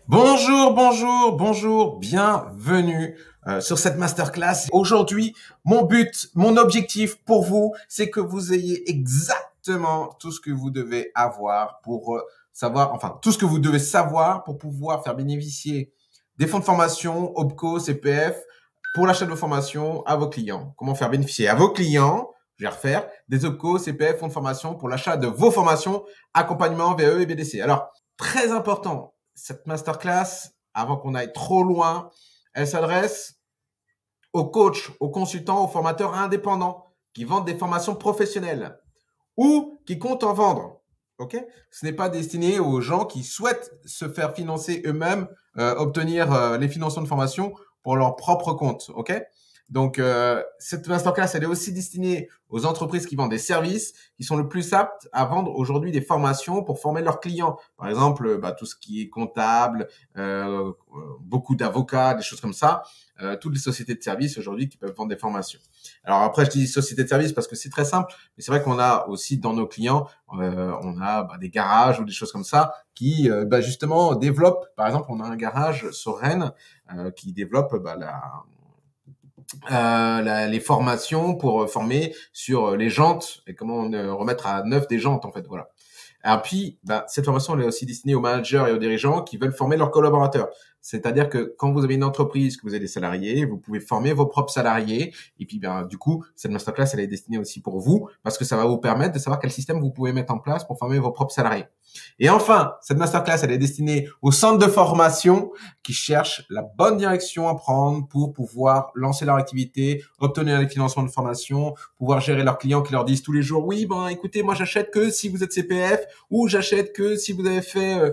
Bonjour, bonjour, bonjour, bienvenue sur cette masterclass. Aujourd'hui, mon but, mon objectif pour vous, c'est que vous ayez exactement tout ce que vous devez avoir pour savoir, enfin, tout ce que vous devez savoir pour pouvoir faire bénéficier des fonds de formation, OPCO, CPF, pour l'achat de vos formations à vos clients. Comment faire bénéficier à vos clients, je vais refaire, des OPCO, CPF, fonds de formation pour l'achat de vos formations, accompagnement, VE et BDC. Alors, très important, cette masterclass, avant qu'on aille trop loin, elle s'adresse aux coachs, aux consultants, aux formateurs indépendants qui vendent des formations professionnelles ou qui comptent en vendre. Ok? Ce n'est pas destiné aux gens qui souhaitent se faire financer eux-mêmes, obtenir les financements de formation pour leur propre compte. Ok? Donc, cette masterclass, elle est aussi destinée aux entreprises qui vendent des services, qui sont le plus aptes à vendre aujourd'hui des formations pour former leurs clients. Par exemple, tout ce qui est comptable, beaucoup d'avocats, des choses comme ça. Toutes les sociétés de services aujourd'hui qui peuvent vendre des formations. Alors après, je dis société de services parce que c'est très simple, mais c'est vrai qu'on a aussi dans nos clients, on a des garages ou des choses comme ça qui justement développent. Par exemple, on a un garage sur Rennes qui développe les formations pour former sur les jantes et comment remettre à neuf des jantes en fait, voilà. Et puis, cette formation elle est aussi destinée aux managers et aux dirigeants qui veulent former leurs collaborateurs. C'est-à-dire que quand vous avez une entreprise, que vous avez des salariés, vous pouvez former vos propres salariés. Et puis, du coup, cette masterclass, elle est destinée aussi pour vous parce que ça va vous permettre de savoir quel système vous pouvez mettre en place pour former vos propres salariés. Et enfin, cette masterclass, elle est destinée aux centres de formation qui cherchent la bonne direction à prendre pour pouvoir lancer leur activité, obtenir les financements de formation, pouvoir gérer leurs clients qui leur disent tous les jours, oui, écoutez, moi, j'achète que si vous êtes CPF ou j'achète que si vous avez fait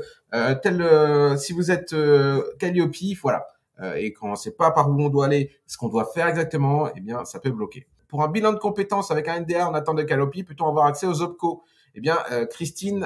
si vous êtes Calliope, voilà. Et quand on ne sait pas par où on doit aller, ce qu'on doit faire exactement, eh bien, ça peut bloquer. Pour un bilan de compétences avec un NDA en attente de Calliope, peut-on avoir accès aux OPCO? Eh bien, Christine,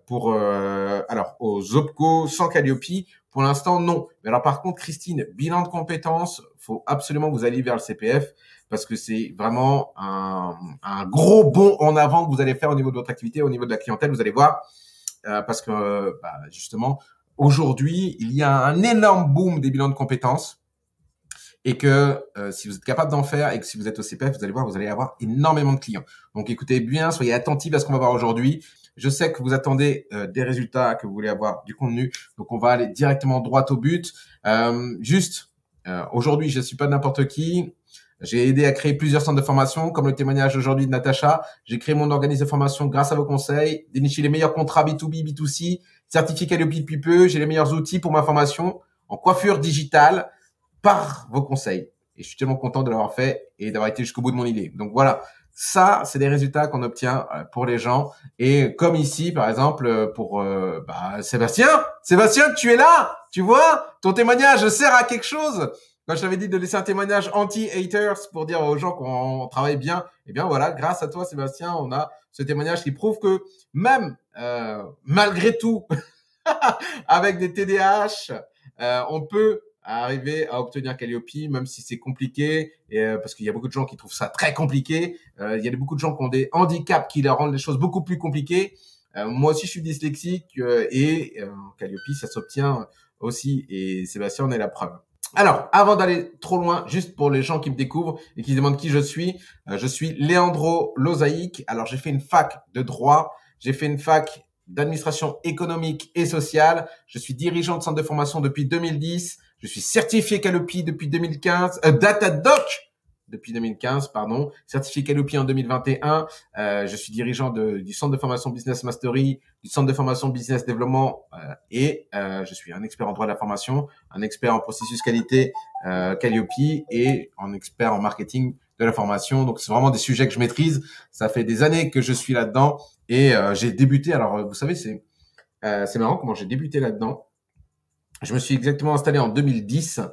alors aux OPCO sans Calliope, pour l'instant, non. Mais alors, par contre, Christine, bilan de compétences, faut absolument que vous alliez vers le CPF parce que c'est vraiment un gros bond en avant que vous allez faire au niveau de votre activité, au niveau de la clientèle. Vous allez voir, parce que justement, aujourd'hui, il y a un énorme boom des bilans de compétences et que si vous êtes capable d'en faire et que si vous êtes au CPF, vous allez voir, vous allez avoir énormément de clients. Donc, écoutez bien, soyez attentifs à ce qu'on va voir aujourd'hui. Je sais que vous attendez des résultats, que vous voulez avoir du contenu. Donc, on va aller directement droit au but. Aujourd'hui, je ne suis pas n'importe qui. J'ai aidé à créer plusieurs centres de formation, comme le témoignage aujourd'hui de Natacha. J'ai créé mon organisme de formation grâce à vos conseils, déniché les meilleurs contrats B2B, B2C, certifié Calliope depuis peu. J'ai les meilleurs outils pour ma formation en coiffure digitale par vos conseils. Et je suis tellement content de l'avoir fait et d'avoir été jusqu'au bout de mon idée. Donc voilà, ça, c'est des résultats qu'on obtient pour les gens. Et comme ici, par exemple, pour Sébastien. Sébastien, tu es là, tu vois, ton témoignage sert à quelque chose. Quand je t'avais dit de laisser un témoignage anti-haters pour dire aux gens qu'on travaille bien, eh bien voilà, grâce à toi, Sébastien, on a ce témoignage qui prouve que même malgré tout, avec des TDAH, on peut arriver à obtenir Calliope, même si c'est compliqué, parce qu'il y a beaucoup de gens qui trouvent ça très compliqué. Il y a beaucoup de gens qui ont des handicaps qui leur rendent les choses beaucoup plus compliquées. Moi aussi, je suis dyslexique et Calliope, ça s'obtient aussi. Et Sébastien en est la preuve. Alors, avant d'aller trop loin, juste pour les gens qui me découvrent et qui se demandent qui je suis Leandro Lozaïc. Alors, j'ai fait une fac de droit, j'ai fait une fac d'administration économique et sociale. Je suis dirigeant de centre de formation depuis 2010. Je suis certifié Calliope depuis 2015, Datadoc depuis 2015, pardon, certifié Calliope en 2021. Je suis dirigeant du centre de formation Business Mastery, du centre de formation Business Développement et je suis un expert en droit de la formation, un expert en processus qualité Calliope et un expert en marketing de la formation. Donc, c'est vraiment des sujets que je maîtrise. Ça fait des années que je suis là-dedans et j'ai débuté. Alors, vous savez, c'est marrant comment j'ai débuté là-dedans. Je me suis exactement installé en 2010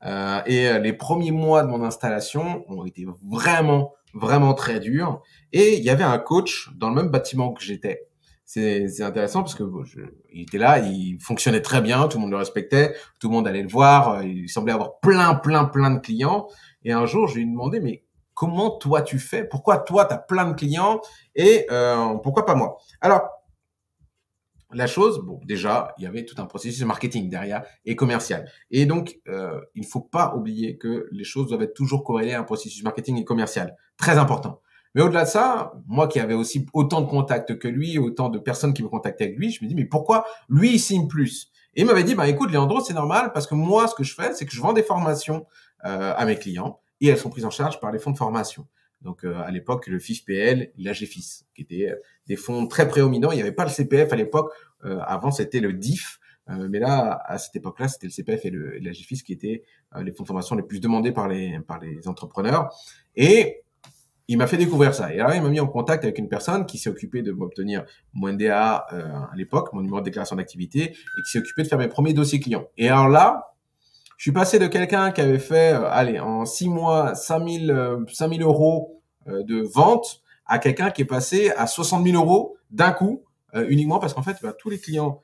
et les premiers mois de mon installation ont été vraiment, vraiment très durs. Et il y avait un coach dans le même bâtiment que j'étais. C'est intéressant parce que il était là, il fonctionnait très bien, tout le monde le respectait, tout le monde allait le voir, il semblait avoir plein de clients. Et un jour, je lui ai demandé, mais comment toi tu fais? Pourquoi toi tu as plein de clients et pourquoi pas moi? Alors, la chose, bon, déjà, il y avait tout un processus de marketing derrière et commercial. Et donc, il ne faut pas oublier que les choses doivent être toujours corrélées à un processus marketing et commercial. Très important. Mais au-delà de ça, moi qui avais aussi autant de contacts que lui, autant de personnes qui me contactaient avec lui, je me dis, mais pourquoi lui, il signe plus? Et il m'avait dit, bah, écoute, Leandro, c'est normal parce que moi, ce que je fais, c'est que je vends des formations à mes clients et elles sont prises en charge par les fonds de formation. Donc, à l'époque, le FIFPL, l'AGFIS, qui étaient des fonds très prédominants. Il n'y avait pas le CPF à l'époque. Avant, c'était le DIF. Mais là, à cette époque-là, c'était le CPF et l'AGFIS qui étaient les fonds de formation les plus demandés par les entrepreneurs. Et il m'a fait découvrir ça. Et là, il m'a mis en contact avec une personne qui s'est occupée de m'obtenir mon NDA à l'époque, mon numéro de déclaration d'activité, et qui s'est occupée de faire mes premiers dossiers clients. Et alors là, je suis passé de quelqu'un qui avait fait, en 6 mois, 5000 euros de vente à quelqu'un qui est passé à 60 000 euros d'un coup, uniquement parce qu'en fait, tous les clients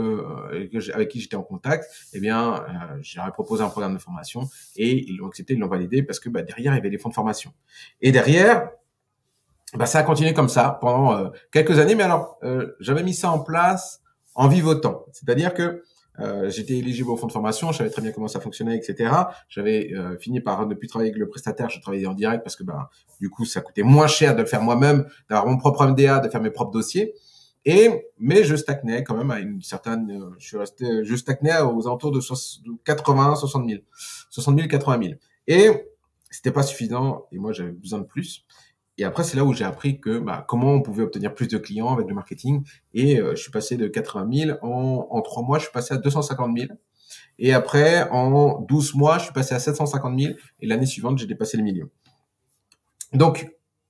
avec qui j'étais en contact, eh bien, je leur ai proposé un programme de formation et ils l'ont accepté, ils l'ont validé parce que derrière, il y avait les fonds de formation. Et derrière, ça a continué comme ça pendant quelques années. Mais alors, j'avais mis ça en place en vivotant. C'est-à-dire que j'étais éligible au fonds de formation, je savais très bien comment ça fonctionnait, etc. J'avais fini par ne plus travailler avec le prestataire, je travaillais en direct parce que du coup, ça coûtait moins cher de le faire moi-même, d'avoir mon propre MDA, de faire mes propres dossiers. Mais je stagnais quand même à une certaine, je stagnais aux alentours de 80, 60 000, 60 000, 80 000. Et c'était pas suffisant et moi, j'avais besoin de plus. Et après, c'est là où j'ai appris que comment on pouvait obtenir plus de clients avec le marketing. Et je suis passé de 80 000 en 3 mois, je suis passé à 250 000. Et après, en 12 mois, je suis passé à 750 000. Et l'année suivante, j'ai dépassé le million. Donc,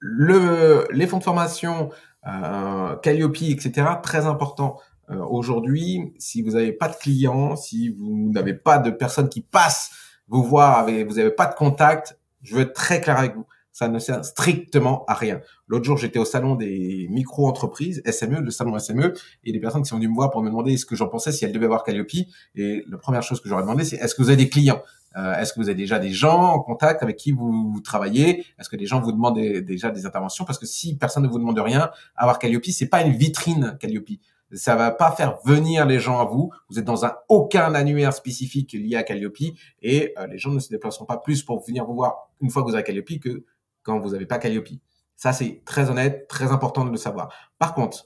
les fonds de formation, Calliope, etc., très important. Aujourd'hui, si vous n'avez pas de clients, si vous n'avez pas de personnes qui passent vous voir, vous n'avez pas de contact, je veux être très clair avec vous. Ça ne sert strictement à rien. L'autre jour, j'étais au salon des micro-entreprises, SME, le salon SME, et des personnes qui sont venues me voir pour me demander ce que j'en pensais si elles devaient avoir Calliope. Et la première chose que j'aurais demandé, c'est est-ce que vous avez des clients? Est-ce que vous avez déjà des gens en contact avec qui vous travaillez? Est-ce que les gens vous demandent déjà des interventions? Parce que si personne ne vous demande rien, avoir Calliope, c'est pas une vitrine Calliope. Ça va pas faire venir les gens à vous. Vous êtes dans aucun annuaire spécifique lié à Calliope et les gens ne se déplaceront pas plus pour venir vous voir une fois que vous avez Calliope que quand vous n'avez pas Calliope. Ça, c'est très honnête, très important de le savoir. Par contre,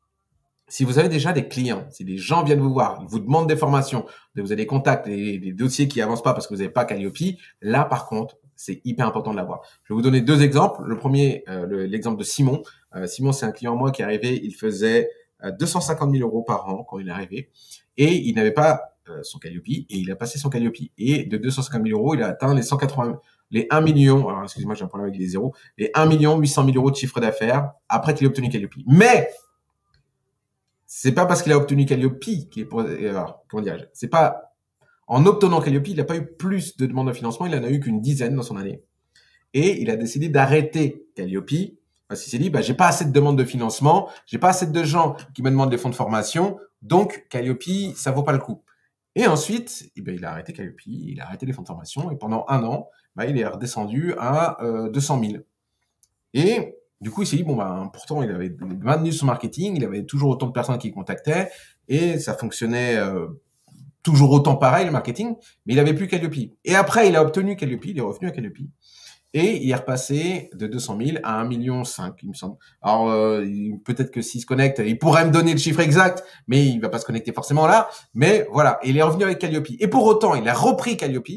si vous avez déjà des clients, si des gens viennent vous voir, ils vous demandent des formations, vous avez des contacts, des dossiers qui avancent pas parce que vous n'avez pas Calliope, là, par contre, c'est hyper important de l'avoir. Je vais vous donner 2 exemples. Le premier, l'exemple de Simon. Simon, c'est un client moi qui est arrivé, il faisait 250 000 euros par an quand il est arrivé et il n'avait pas son Calliope et il a passé son Calliope. Et de 250 000 euros, il a atteint les 1 million, alors excusez-moi, j'ai un problème avec les zéros, les 1 800 000 euros de chiffre d'affaires après qu'il ait obtenu Calliope. Mais c'est pas parce qu'il a obtenu Calliope qui est comment dirais-je, c'est pas en obtenant Calliope, il n'a pas eu plus de demandes de financement, il en a eu qu'une dizaine dans son année. Et il a décidé d'arrêter Calliope parce qu'il s'est dit, j'ai pas assez de demandes de financement, j'ai pas assez de gens qui me demandent des fonds de formation, donc Calliope, ça vaut pas le coup. Et ensuite, il a arrêté Calliope, il a arrêté les fonds de formation et pendant 1 an, il est redescendu à 200 000. Et du coup, il s'est dit, pourtant, il avait maintenu son marketing, il avait toujours autant de personnes qui le contactaient et ça fonctionnait toujours autant pareil, le marketing, mais il avait plus Calliope. Et après, il a obtenu Calliope, il est revenu à Calliope. Et il est repassé de 200 000 à 1,5 million, il me semble. Alors, peut-être que s'il se connecte, il pourrait me donner le chiffre exact, mais il va pas se connecter forcément là. Mais voilà, il est revenu avec Calliope. Et pour autant, il a repris Calliope,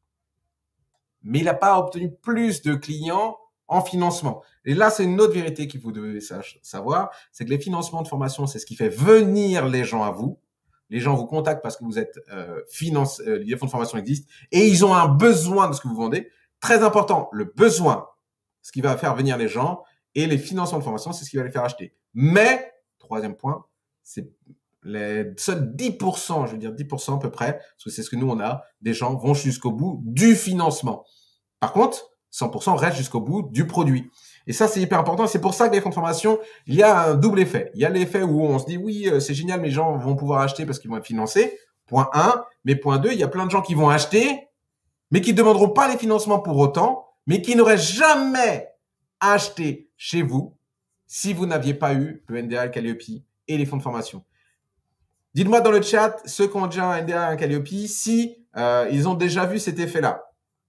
mais il n'a pas obtenu plus de clients en financement. Et là, c'est une autre vérité qu'il vous devez savoir, c'est que les financements de formation, c'est ce qui fait venir les gens à vous. Les gens vous contactent parce que vous êtes les fonds de formation existent et ils ont un besoin de ce que vous vendez. Très important, le besoin, ce qui va faire venir les gens, et les financements de formation, c'est ce qui va les faire acheter. Mais, troisième point, c'est les seuls 10%, je veux dire 10% à peu près, parce que c'est ce que nous on a, des gens vont jusqu'au bout du financement. Par contre, 100% restent jusqu'au bout du produit. Et ça, c'est hyper important. C'est pour ça que les fonds de formation, il y a un double effet. Il y a l'effet où on se dit, oui, c'est génial, mes gens vont pouvoir acheter parce qu'ils vont être financés. Point 1. Mais point 2, il y a plein de gens qui vont acheter, mais qui ne demanderont pas les financements pour autant, mais qui n'auraient jamais acheté chez vous si vous n'aviez pas eu le NDA, le Calliope et les fonds de formation. Dites-moi dans le chat, ceux qui ont déjà un NDA, un Calliope, si ils ont déjà vu cet effet-là.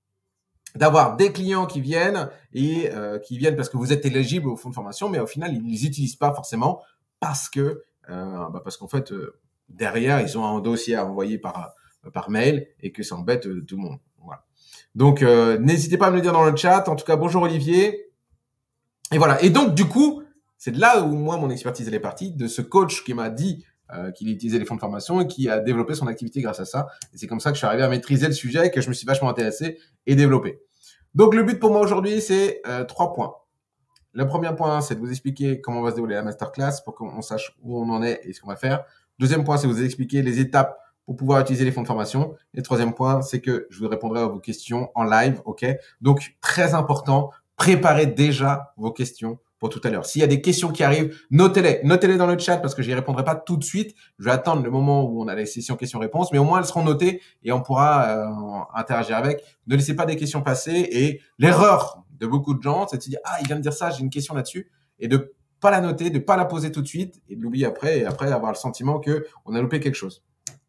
D'avoir des clients qui viennent et qui viennent parce que vous êtes éligible au fonds de formation, mais au final, ils ne les utilisent pas forcément parce que parce qu'en fait, derrière, ils ont un dossier à envoyer par mail et que ça embête tout le monde. Voilà. Donc, n'hésitez pas à me le dire dans le chat. En tout cas, bonjour Olivier. Et voilà. Et donc, du coup, c'est de là où moi, mon expertise, elle est partie, de ce coach qui m'a dit qu'il utilisait les fonds de formation et qui a développé son activité grâce à ça. Et c'est comme ça que je suis arrivé à maîtriser le sujet et que je me suis vachement intéressé et développé. Donc, le but pour moi aujourd'hui, c'est 3 points. Le premier point, c'est de vous expliquer comment va se dérouler la masterclass pour qu'on sache où on en est et ce qu'on va faire. Deuxième point, c'est de vous expliquer les étapes pour pouvoir utiliser les fonds de formation. Et le troisième point, c'est que je vous répondrai à vos questions en live, ok? Donc, très important, préparez déjà vos questions pour tout à l'heure. S'il y a des questions qui arrivent, notez-les. Notez-les dans le chat parce que je n'y répondrai pas tout de suite. Je vais attendre le moment où on a les sessions questions-réponses, mais au moins elles seront notées et on pourra interagir avec. Ne laissez pas des questions passer et l'erreur de beaucoup de gens, c'est de se dire « Ah, il vient de dire ça, j'ai une question là-dessus » et de pas la noter, de pas la poser tout de suite et de l'oublier après et après avoir le sentiment qu'on a loupé quelque chose.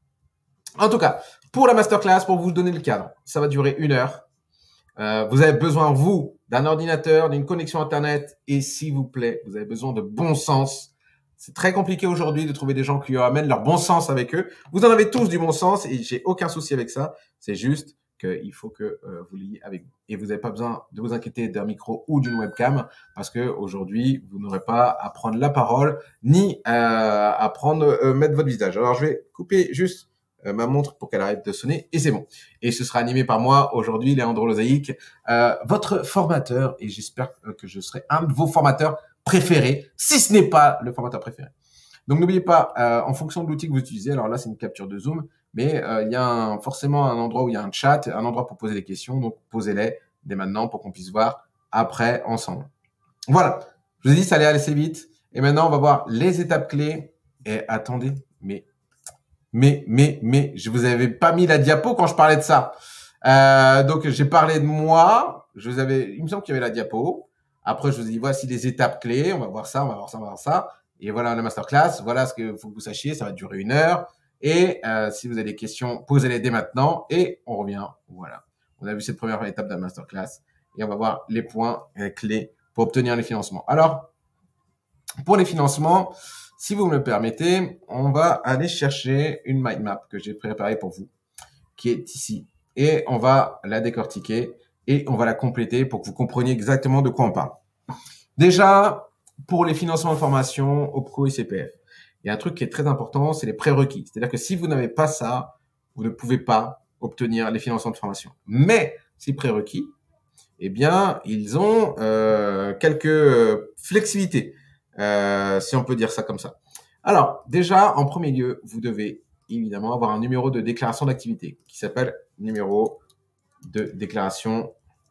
En tout cas, pour la masterclass, pour vous donner le cadre, ça va durer 1 heure. Vous avez besoin, vous, d'un ordinateur, d'une connexion Internet et s'il vous plaît, vous avez besoin de bon sens. C'est très compliqué aujourd'hui de trouver des gens qui amènent leur bon sens avec eux. Vous en avez tous du bon sens et j'ai aucun souci avec ça. C'est juste qu'il faut que vous l'ayez avec vous. Et vous n'avez pas besoin de vous inquiéter d'un micro ou d'une webcam parce que aujourd'hui, vous n'aurez pas à prendre la parole ni à mettre votre visage. Alors, je vais couper juste ma montre pour qu'elle arrête de sonner et c'est bon. Et ce sera animé par moi aujourd'hui, Léandre Lozaïc, votre formateur et j'espère que je serai un de vos formateurs préférés, si ce n'est pas le formateur préféré. Donc n'oubliez pas, en fonction de l'outil que vous utilisez, alors là c'est une capture de Zoom, mais il y a forcément un endroit où il y a un chat, un endroit pour poser des questions, donc posez-les dès maintenant pour qu'on puisse voir après ensemble. Voilà, je vous ai dit ça allait assez vite et maintenant on va voir les étapes clés. Et attendez, mais je vous avais pas mis la diapo quand je parlais de ça. Donc, j'ai parlé de moi. Il me semble qu'il y avait la diapo. Après, je vous ai dit, voici les étapes clés. On va voir ça, on va voir ça, on va voir ça. Et voilà la masterclass. Voilà ce qu'il faut que vous sachiez. Ça va durer 1 heure. Et si vous avez des questions, posez-les dès maintenant. Et on revient. Voilà. On a vu cette première étape de la masterclass. Et on va voir les points clés pour obtenir les financements. Alors, pour les financements, si vous me le permettez, on va aller chercher une mind map que j'ai préparée pour vous, qui est ici. Et on va la décortiquer et on va la compléter pour que vous compreniez exactement de quoi on parle. Déjà, pour les financements de formation, OPCO et CPF, il y a un truc qui est très important, c'est les prérequis. C'est-à-dire que si vous n'avez pas ça, vous ne pouvez pas obtenir les financements de formation. Mais ces prérequis, eh bien, ils ont quelques flexibilités. Si on peut dire ça comme ça. Alors, déjà, en premier lieu, vous devez évidemment avoir un numéro de déclaration d'activité qui s'appelle numéro de déclaration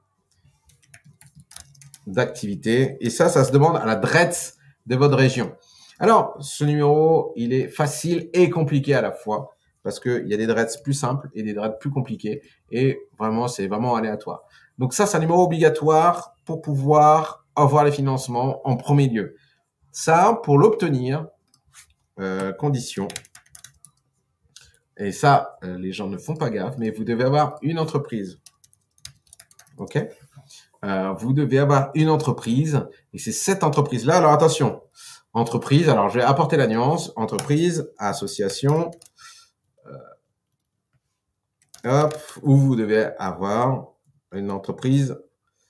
d'activité. Et ça se demande à la DRETS de votre région. Alors, ce numéro, il est facile et compliqué à la fois parce qu'il y a des DRETS plus simples et des DRETS plus compliqués et vraiment, c'est vraiment aléatoire. Donc ça, c'est un numéro obligatoire pour pouvoir avoir les financements en premier lieu. Ça, pour l'obtenir, condition. Et ça, les gens ne font pas gaffe, mais vous devez avoir une entreprise. OK? Vous devez avoir une entreprise. Et c'est cette entreprise-là. Alors, attention. Entreprise. Alors, je vais apporter la nuance. Entreprise, association. Où vous devez avoir une entreprise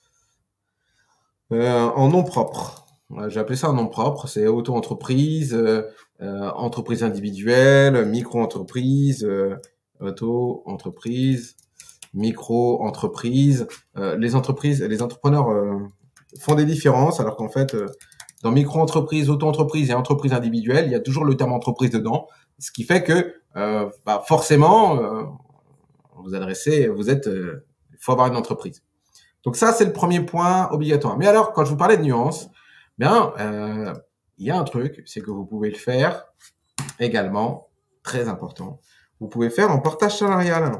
en nom propre. J'ai appelé ça un nom propre, c'est auto-entreprise, entreprise individuelle, micro-entreprise, auto-entreprise, micro-entreprise. Les entrepreneurs font des différences, alors qu'en fait, dans micro-entreprise, auto-entreprise et entreprise individuelle, il y a toujours le terme entreprise dedans, ce qui fait que forcément, il faut avoir une entreprise. Donc ça, c'est le premier point obligatoire. Mais alors, quand je vous parlais de nuances, bien, il y a un truc, c'est que vous pouvez le faire également, très important, vous pouvez faire en portage salarial.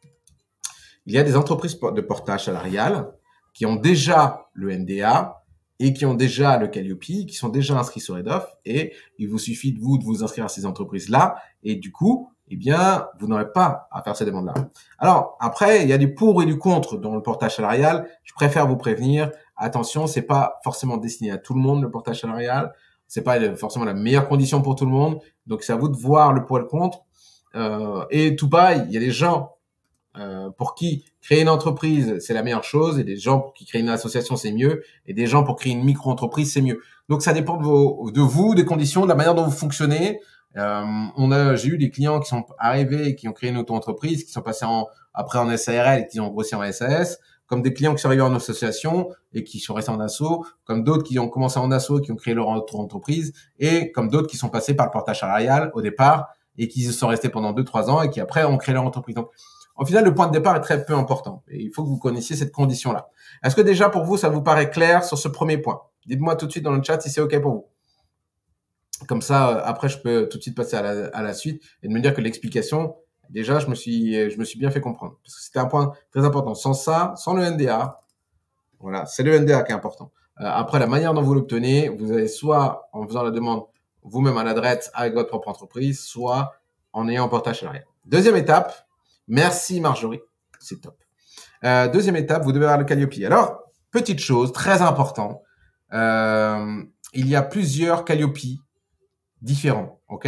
Il y a des entreprises de portage salarial qui ont déjà le NDA et qui ont déjà le Calliope, qui sont déjà inscrits sur Redoff, et il vous suffit de vous inscrire à ces entreprises-là, et du coup, eh bien, vous n'aurez pas à faire ces demandes-là. Alors, après, il y a du pour et du contre dans le portage salarial. Je préfère vous prévenir. Attention, c'est pas forcément destiné à tout le monde, le portage salarial. C'est pas forcément la meilleure condition pour tout le monde. Donc, c'est à vous de voir le pour et le contre. Et tout pareil, il y a des gens pour qui créer une entreprise, c'est la meilleure chose, et des gens pour qui créer une association, c'est mieux, et des gens pour créer une micro-entreprise, c'est mieux. Donc, ça dépend de vous, des conditions, de la manière dont vous fonctionnez. J'ai eu des clients qui sont arrivés et qui ont créé une auto-entreprise, qui sont passés après en SARL et qui ont grossi en SAS, comme des clients qui sont arrivés en association et qui sont restés en asso, comme d'autres qui ont commencé en asso et qui ont créé leur auto-entreprise, et comme d'autres qui sont passés par le portage salarial au départ et qui sont restés pendant 2-3 ans et qui après ont créé leur entreprise. Donc, au final, le point de départ est très peu important et il faut que vous connaissiez cette condition-là. Est-ce que déjà pour vous, ça vous paraît clair sur ce premier point? Dites-moi tout de suite dans le chat si c'est OK pour vous. Comme ça, après, je peux tout de suite passer à la suite et de me dire que l'explication, déjà, je me suis bien fait comprendre. Parce que c'était un point très important. Sans ça, sans le NDA, voilà, c'est le NDA qui est important. Après, la manière dont vous l'obtenez, vous avez soit en faisant la demande vous-même à l'adresse avec votre propre entreprise, soit en ayant un portage salarial. Deuxième étape, merci Marjorie, c'est top. Deuxième étape, vous devez avoir le Calliope. Alors, petite chose, très important, il y a plusieurs Calliope différents, ok?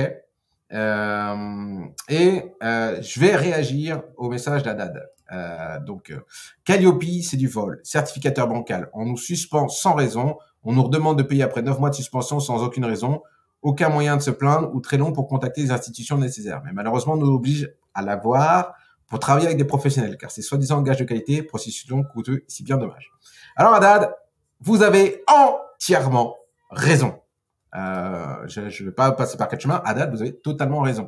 Je vais réagir au message d'Haddad. Calliope, c'est du vol. Certificateur bancal, on nous suspend sans raison. On nous redemande de payer après 9 mois de suspension sans aucune raison. Aucun moyen de se plaindre ou très long pour contacter les institutions nécessaires. Mais malheureusement, on nous oblige à l'avoir pour travailler avec des professionnels, car c'est soi-disant gage de qualité, processus long, coûteux, c'est bien dommage. Alors Haddad, vous avez entièrement raison. Je ne vais pas passer par quatre chemins. Haddad, vous avez totalement raison.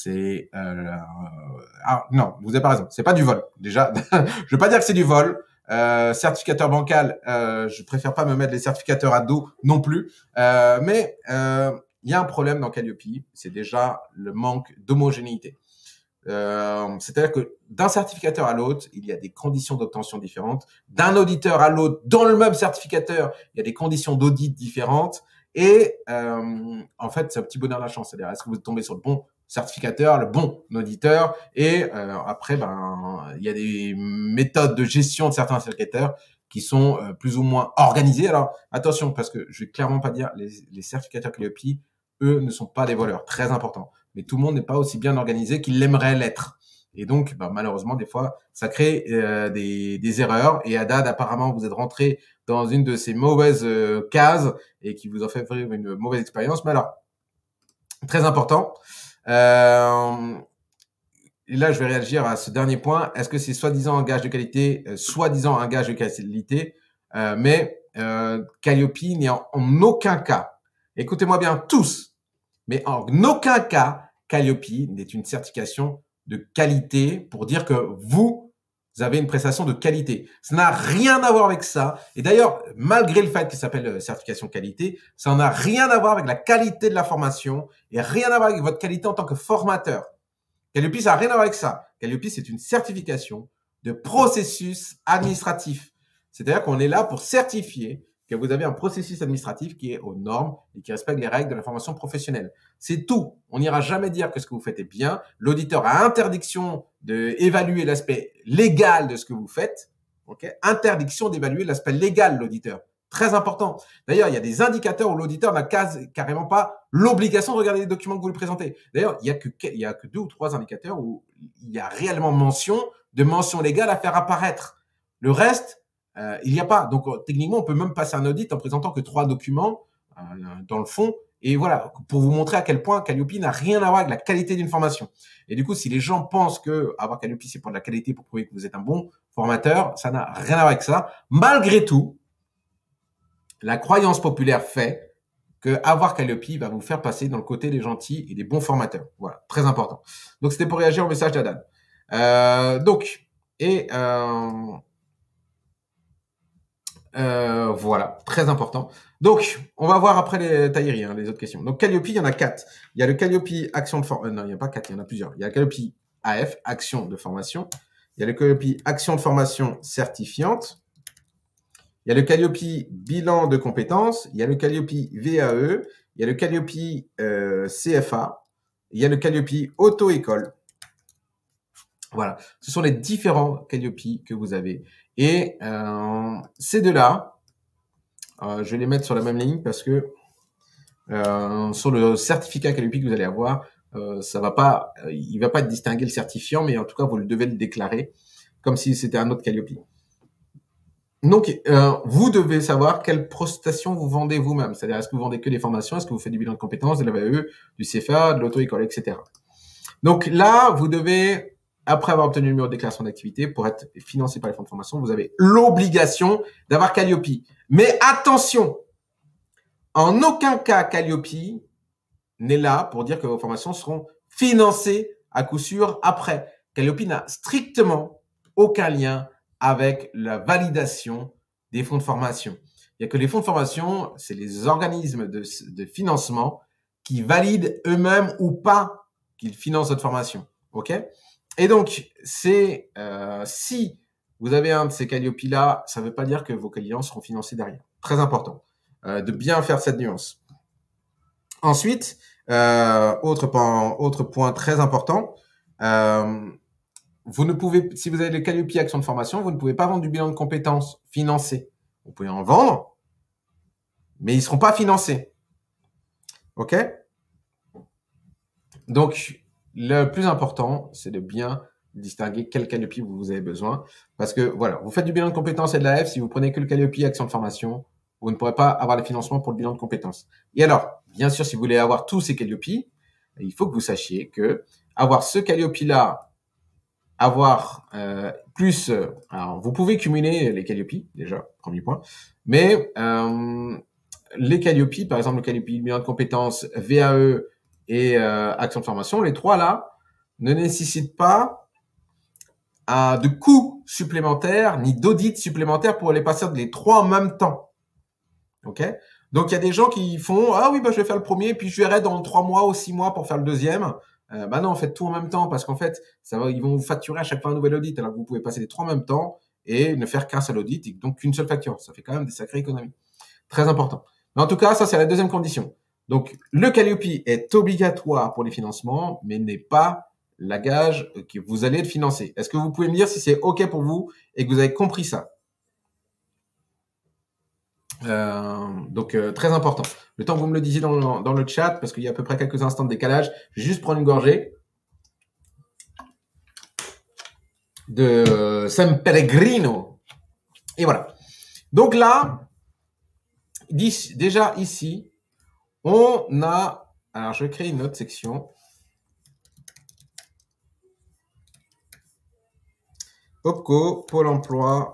Non, vous n'avez pas raison. C'est pas du vol. Déjà, je veux pas dire que c'est du vol. Certificateur bancal, je préfère pas me mettre les certificateurs à dos non plus. Mais il y a un problème dans Calliope, c'est déjà le manque d'homogénéité. C'est-à-dire que d'un certificateur à l'autre, il y a des conditions d'obtention différentes. D'un auditeur à l'autre, dans le même certificateur, il y a des conditions d'audit différentes. Et en fait, c'est un petit bonheur de la chance. C'est-à-dire, est-ce que vous tombez sur le bon certificateur, le bon auditeur? Et après, il y a des méthodes de gestion de certains certificateurs qui sont plus ou moins organisées. Alors, attention, parce que je vais clairement pas dire les certificateurs Calliope, eux, ne sont pas des voleurs. Très important. Mais tout le monde n'est pas aussi bien organisé qu'il l'aimerait l'être. Et donc, malheureusement, des fois, ça crée des erreurs. Et Haddad, apparemment, vous êtes rentré dans une de ces mauvaises cases et qui vous a fait vivre une mauvaise expérience. Mais alors, très important. Et là, je vais réagir à ce dernier point. Est-ce que c'est soi-disant un gage de qualité, soi-disant un gage de qualité, mais Calliope n'est en aucun cas, écoutez-moi bien tous, mais en aucun cas, Calliope n'est une certification de qualité pour dire que vous avez une prestation de qualité. Ça n'a rien à voir avec ça. Et d'ailleurs, malgré le fait qu'il s'appelle certification qualité, ça n'a rien à voir avec la qualité de la formation et rien à voir avec votre qualité en tant que formateur. Calliope, ça n'a rien à voir avec ça. Calliope, c'est une certification de processus administratif. C'est-à-dire qu'on est là pour certifier que vous avez un processus administratif qui est aux normes et qui respecte les règles de la formation professionnelle. C'est tout. On n'ira jamais dire que ce que vous faites est bien. L'auditeur a interdiction d'évaluer l'aspect légal de ce que vous faites. Okay? Interdiction d'évaluer l'aspect légal de l'auditeur. Très important. D'ailleurs, il y a des indicateurs où l'auditeur n'a carrément pas l'obligation de regarder les documents que vous lui présentez. D'ailleurs, il y a que 2 ou 3 indicateurs où il y a réellement mention légale à faire apparaître. Le reste, il n'y a pas. Donc, techniquement, on peut même passer un audit en présentant que 3 documents dans le fond. Et voilà, pour vous montrer à quel point Calliope n'a rien à voir avec la qualité d'une formation. Et du coup, si les gens pensent que avoir Calliope, c'est pour de la qualité, pour prouver que vous êtes un bon formateur, ça n'a rien à voir avec ça. Malgré tout, la croyance populaire fait que avoir Calliope va vous faire passer dans le côté des gentils et des bons formateurs. Voilà, très important. Donc, c'était pour réagir au message d'Haddad. Voilà, très important. Donc, on va voir après les Tahiri, les autres questions. Donc, Calliope, il y en a 4. Il y a le Calliope Action de formation. Non, il n'y a pas 4, il y en a plusieurs. Il y a le Calliope AF, Action de formation. Il y a le Calliope Action de formation certifiante. il y a le Calliope bilan de compétences, il y a le Calliope VAE, il y a le Calliope CFA, il y a le Calliope auto-école. Voilà, ce sont les différents Calliope que vous avez. Et ces deux-là, je vais les mettre sur la même ligne parce que sur le certificat Calliope que vous allez avoir, ça va pas, il va pas distinguer le certifiant, mais en tout cas, vous devez le déclarer comme si c'était un autre Calliope. Donc, vous devez savoir quelle prestation vous vendez vous-même. C'est-à-dire, est-ce que vous vendez que des formations, est-ce que vous faites du bilan de compétences, de la VAE, du CFA, de l'auto-école, etc. Donc là, vous devez, après avoir obtenu le numéro de déclaration d'activité, pour être financé par les fonds de formation, vous avez l'obligation d'avoir Calliope. Mais attention, en aucun cas Calliope n'est là pour dire que vos formations seront financées à coup sûr après. Calliope n'a strictement aucun lien avec la validation des fonds de formation. Il n'y a que les fonds de formation, c'est les organismes de financement qui valident eux-mêmes ou pas qu'ils financent votre formation. OK? Et donc, c'est si vous avez un de ces Calliope-là, ça ne veut pas dire que vos clients seront financés derrière. Très important de bien faire cette nuance. Ensuite, autre point très important, vous ne pouvez, si vous avez le Calliope Action de formation, vous ne pouvez pas vendre du bilan de compétences financé. Vous pouvez en vendre, mais ils ne seront pas financés. OK? Donc, le plus important, c'est de bien distinguer quel Calliope vous avez besoin. Parce que, voilà, vous faites du bilan de compétences et de l'AF, si vous prenez que le Calliope Action de formation, vous ne pourrez pas avoir les financements pour le bilan de compétences. Et alors, bien sûr, si vous voulez avoir tous ces Calliope, il faut que vous sachiez que avoir ce Calliope-là, avoir plus, alors vous pouvez cumuler les Calliope, déjà, premier point, mais les Calliope, par exemple le Calliope bilan de compétences, VAE et action de formation, les trois là ne nécessitent pas de coûts supplémentaires ni d'audits supplémentaires pour les passer les trois en même temps. Ok? Donc il y a des gens qui font ah oui bah je vais faire le premier puis je verrai dans 3 mois ou 6 mois pour faire le deuxième. Bah non, faites tout en même temps parce qu'en fait ils vont vous facturer à chaque fois un nouvel audit alors que vous pouvez passer les trois en même temps et ne faire qu'un seul audit et donc qu'une seule facture. Ça fait quand même des sacrées économies. Très important. Mais en tout cas, ça c'est la deuxième condition. Donc le Calliope est obligatoire pour les financements, mais n'est pas la gage que vous allez le financer. Est-ce que vous pouvez me dire si c'est OK pour vous et que vous avez compris ça? Donc très important. Le temps que vous me le disiez dans le chat, parce qu'il y a à peu près quelques instants de décalage, je vais juste prendre une gorgée de San Pellegrino. Et voilà. Donc là, déjà ici, on a... Alors, je vais créer une autre section. OPCO, Pôle emploi,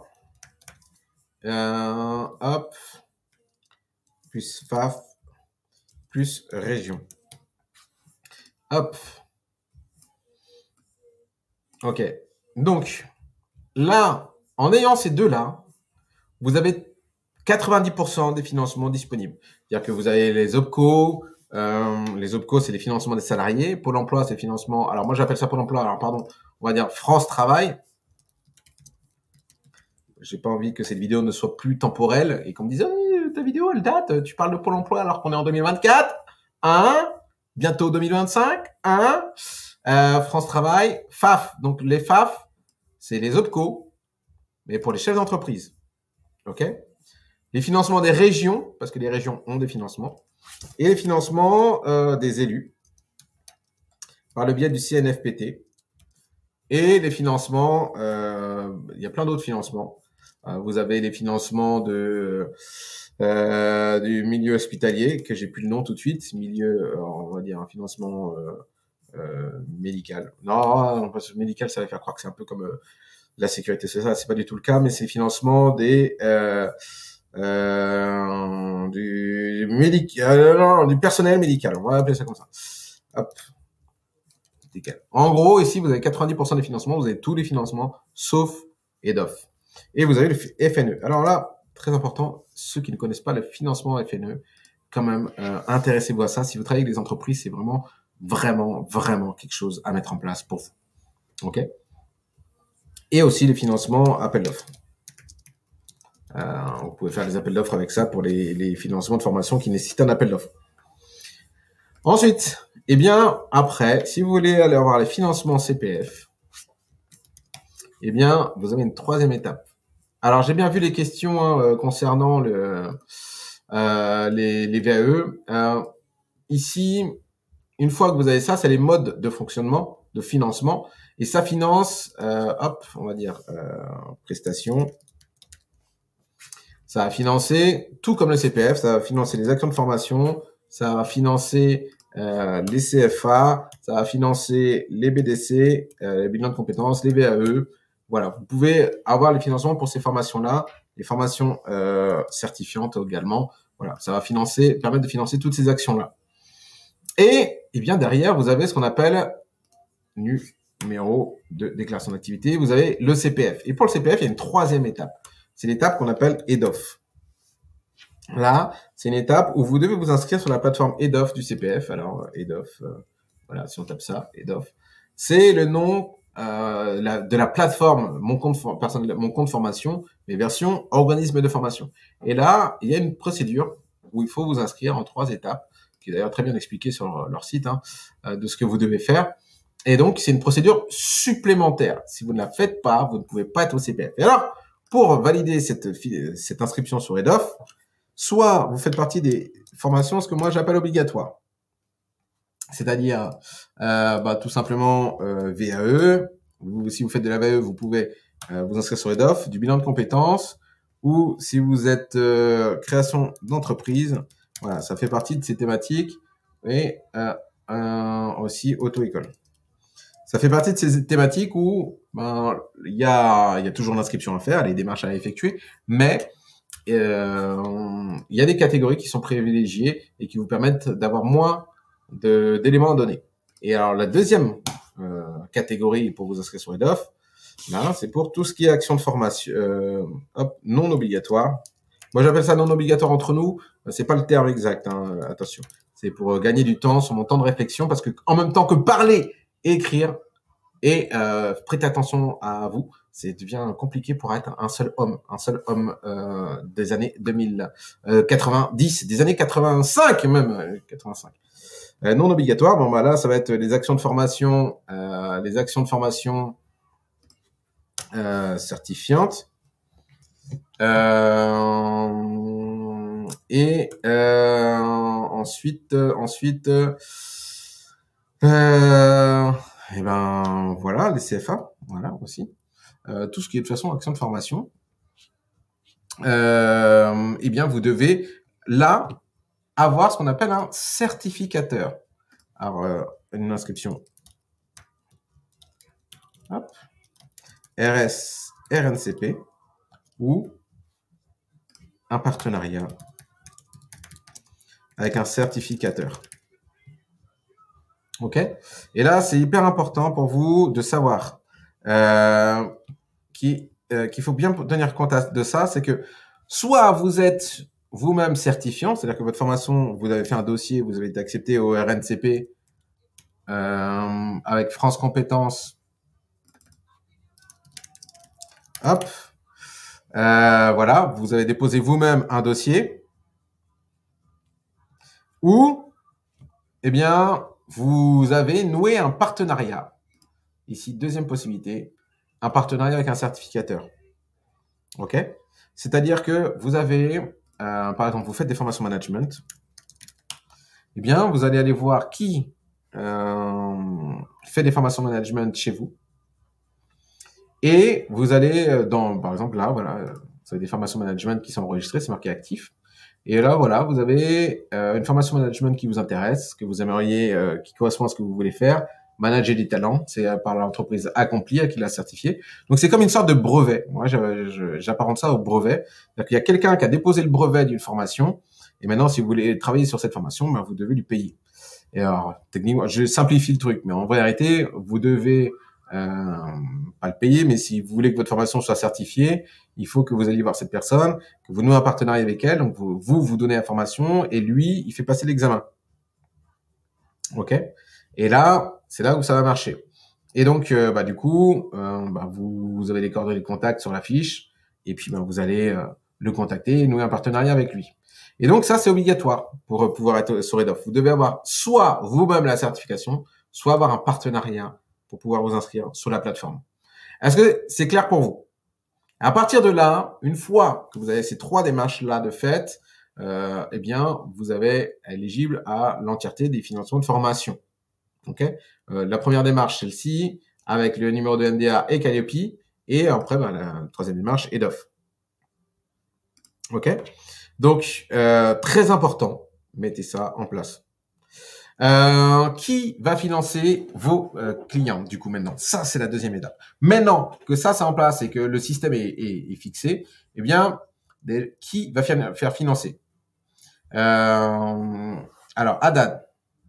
hop, plus FAF, plus région. Hop. OK. Donc, là, en ayant ces deux-là, vous avez 90% des financements disponibles. C'est-à-dire que vous avez les OPCO. Les OPCO, c'est les financements des salariés. Pôle emploi, c'est le financement... Alors, moi, j'appelle ça Pôle emploi. Alors, pardon, on va dire France Travail. J'ai pas envie que cette vidéo ne soit plus temporelle et qu'on me dise ta vidéo, elle date, tu parles de Pôle emploi alors qu'on est en 2024. Bientôt 2025. France Travail, FAF. Donc, les FAF, c'est les OPCO, mais pour les chefs d'entreprise. OK? Les financements des régions, parce que les régions ont des financements, et les financements des élus, par le biais du CNFPT, et les financements, il y a plein d'autres financements. Vous avez les financements du milieu hospitalier, que j'ai plus le nom tout de suite, on va dire un financement médical. Non, parce que médical, ça va faire croire que c'est un peu comme la sécurité sociale, c'est pas du tout le cas, mais c'est le financement du personnel médical, on va appeler ça comme ça. Hop. En gros, ici, vous avez 90% des financements, vous avez tous les financements, sauf EDOF. Et vous avez le FNE. Alors là, très important, ceux qui ne connaissent pas le financement FNE, quand même, intéressez-vous à ça. Si vous travaillez avec des entreprises, c'est vraiment quelque chose à mettre en place pour vous. OK? Et aussi les financements appel d'offres. Vous pouvez faire des appels d'offres avec ça pour les financements de formation qui nécessitent un appel d'offres. Ensuite, eh bien, après, si vous voulez aller avoir les financements CPF, eh bien, vous avez une troisième étape. Alors, j'ai bien vu les questions concernant les VAE. Ici, une fois que vous avez ça, c'est les modes de fonctionnement, de financement. Et ça finance, on va dire, prestations. Ça va financer, tout comme le CPF, ça va financer les actions de formation, ça va financer les CFA, ça va financer les BDC, les bilans de compétences, les VAE. Voilà, vous pouvez avoir les financements pour ces formations-là, les formations certifiantes également. Voilà, ça va permettre de financer toutes ces actions-là. Et bien derrière, vous avez ce qu'on appelle numéro de déclaration d'activité. Vous avez le CPF. Et pour le CPF, il y a une troisième étape. C'est l'étape qu'on appelle EDOF. Là, c'est une étape où vous devez vous inscrire sur la plateforme EDOF du CPF. Alors, EDOF, voilà, si on tape ça, EDOF, c'est le nom de la plateforme mon compte formation, mais version organisme de formation. Et là, il y a une procédure où il faut vous inscrire en 3 étapes, qui est d'ailleurs très bien expliquée sur leur site, de ce que vous devez faire. Et donc, c'est une procédure supplémentaire. Si vous ne la faites pas, vous ne pouvez pas être au CPF. Et alors, pour valider cette inscription sur EDOF, soit vous faites partie des formations, ce que moi j'appelle obligatoires. C'est-à-dire, tout simplement VAE. Si vous faites de la VAE, vous pouvez vous inscrire sur EDOF, du bilan de compétences, ou si vous êtes création d'entreprise, voilà, ça fait partie de ces thématiques, et aussi auto-école. Ça fait partie de ces thématiques où il y a toujours l'inscription à faire, les démarches à effectuer, mais il y a des catégories qui sont privilégiées et qui vous permettent d'avoir moins d'éléments à donner. Et alors la deuxième catégorie pour vous inscrire sur EDOF, c'est pour tout ce qui est action de formation non obligatoire. Moi j'appelle ça non obligatoire entre nous, c'est pas le terme exact, attention. C'est pour gagner du temps sur mon temps de réflexion, parce que en même temps que parler et écrire et prêter attention à vous, c'est devient compliqué pour être un seul homme des années 90, des années 85 même, 85. Non obligatoire, là ça va être les actions de formation, certifiantes. Ensuite, voilà, les CFA, voilà aussi. Tout ce qui est de toute façon action de formation. Vous devez là avoir ce qu'on appelle un certificateur. Alors, une inscription. Hop. RNCP ou un partenariat avec un certificateur. OK? Et là, c'est hyper important pour vous de savoir qu'il faut bien tenir compte de ça, c'est que soit vous êtes vous-même certifiant, c'est-à-dire que votre formation, vous avez fait un dossier, vous avez été accepté au RNCP avec France Compétences. Hop. Voilà, vous avez déposé vous-même un dossier. Ou, vous avez noué un partenariat. Ici, deuxième possibilité, un partenariat avec un certificateur. OK? C'est-à-dire que vous avez, par exemple, vous faites des formations management. Vous allez aller voir qui fait des formations management chez vous. Et vous allez par exemple, là, voilà, vous avez des formations management qui sont enregistrées, c'est marqué actif. Et là, voilà, vous avez une formation management qui vous intéresse, que vous aimeriez, qui correspond à ce que vous voulez faire. Manager des talents, c'est par l'entreprise Accompli qui l'a certifié. Donc, c'est comme une sorte de brevet. Moi, j'apparente ça au brevet. C'est-à-dire qu'il y a quelqu'un qui a déposé le brevet d'une formation. Et maintenant, si vous voulez travailler sur cette formation, vous devez lui payer. Et alors, techniquement, je simplifie le truc, mais en vérité, vous devez pas le payer, mais si vous voulez que votre formation soit certifiée, il faut que vous alliez voir cette personne, que vous nouez un partenariat avec elle, donc vous donnez la formation et lui, il fait passer l'examen. OK? Et là, c'est là où ça va marcher. Et donc, du coup, vous avez les coordonnées de contact sur la fiche, et puis vous allez le contacter et nouer un partenariat avec lui. Et donc ça, c'est obligatoire pour pouvoir être sur Red Off. Vous devez avoir soit vous-même la certification, soit avoir un partenariat pour pouvoir vous inscrire sur la plateforme. Est-ce que c'est clair pour vous? À partir de là, une fois que vous avez ces 3 démarches-là de fait, eh bien, vous avez éligible à l'entièreté des financements de formation. Ok, la première démarche, celle-ci, avec le numéro de NDA et Calliope, et après, la 3e démarche, EDOF. Ok, donc très important, mettez ça en place. Qui va financer vos clients du coup maintenant? Ça, c'est la 2e étape. Maintenant que ça, c'est en place et que le système est fixé, eh bien, qui va faire financer? Alors, Haddad,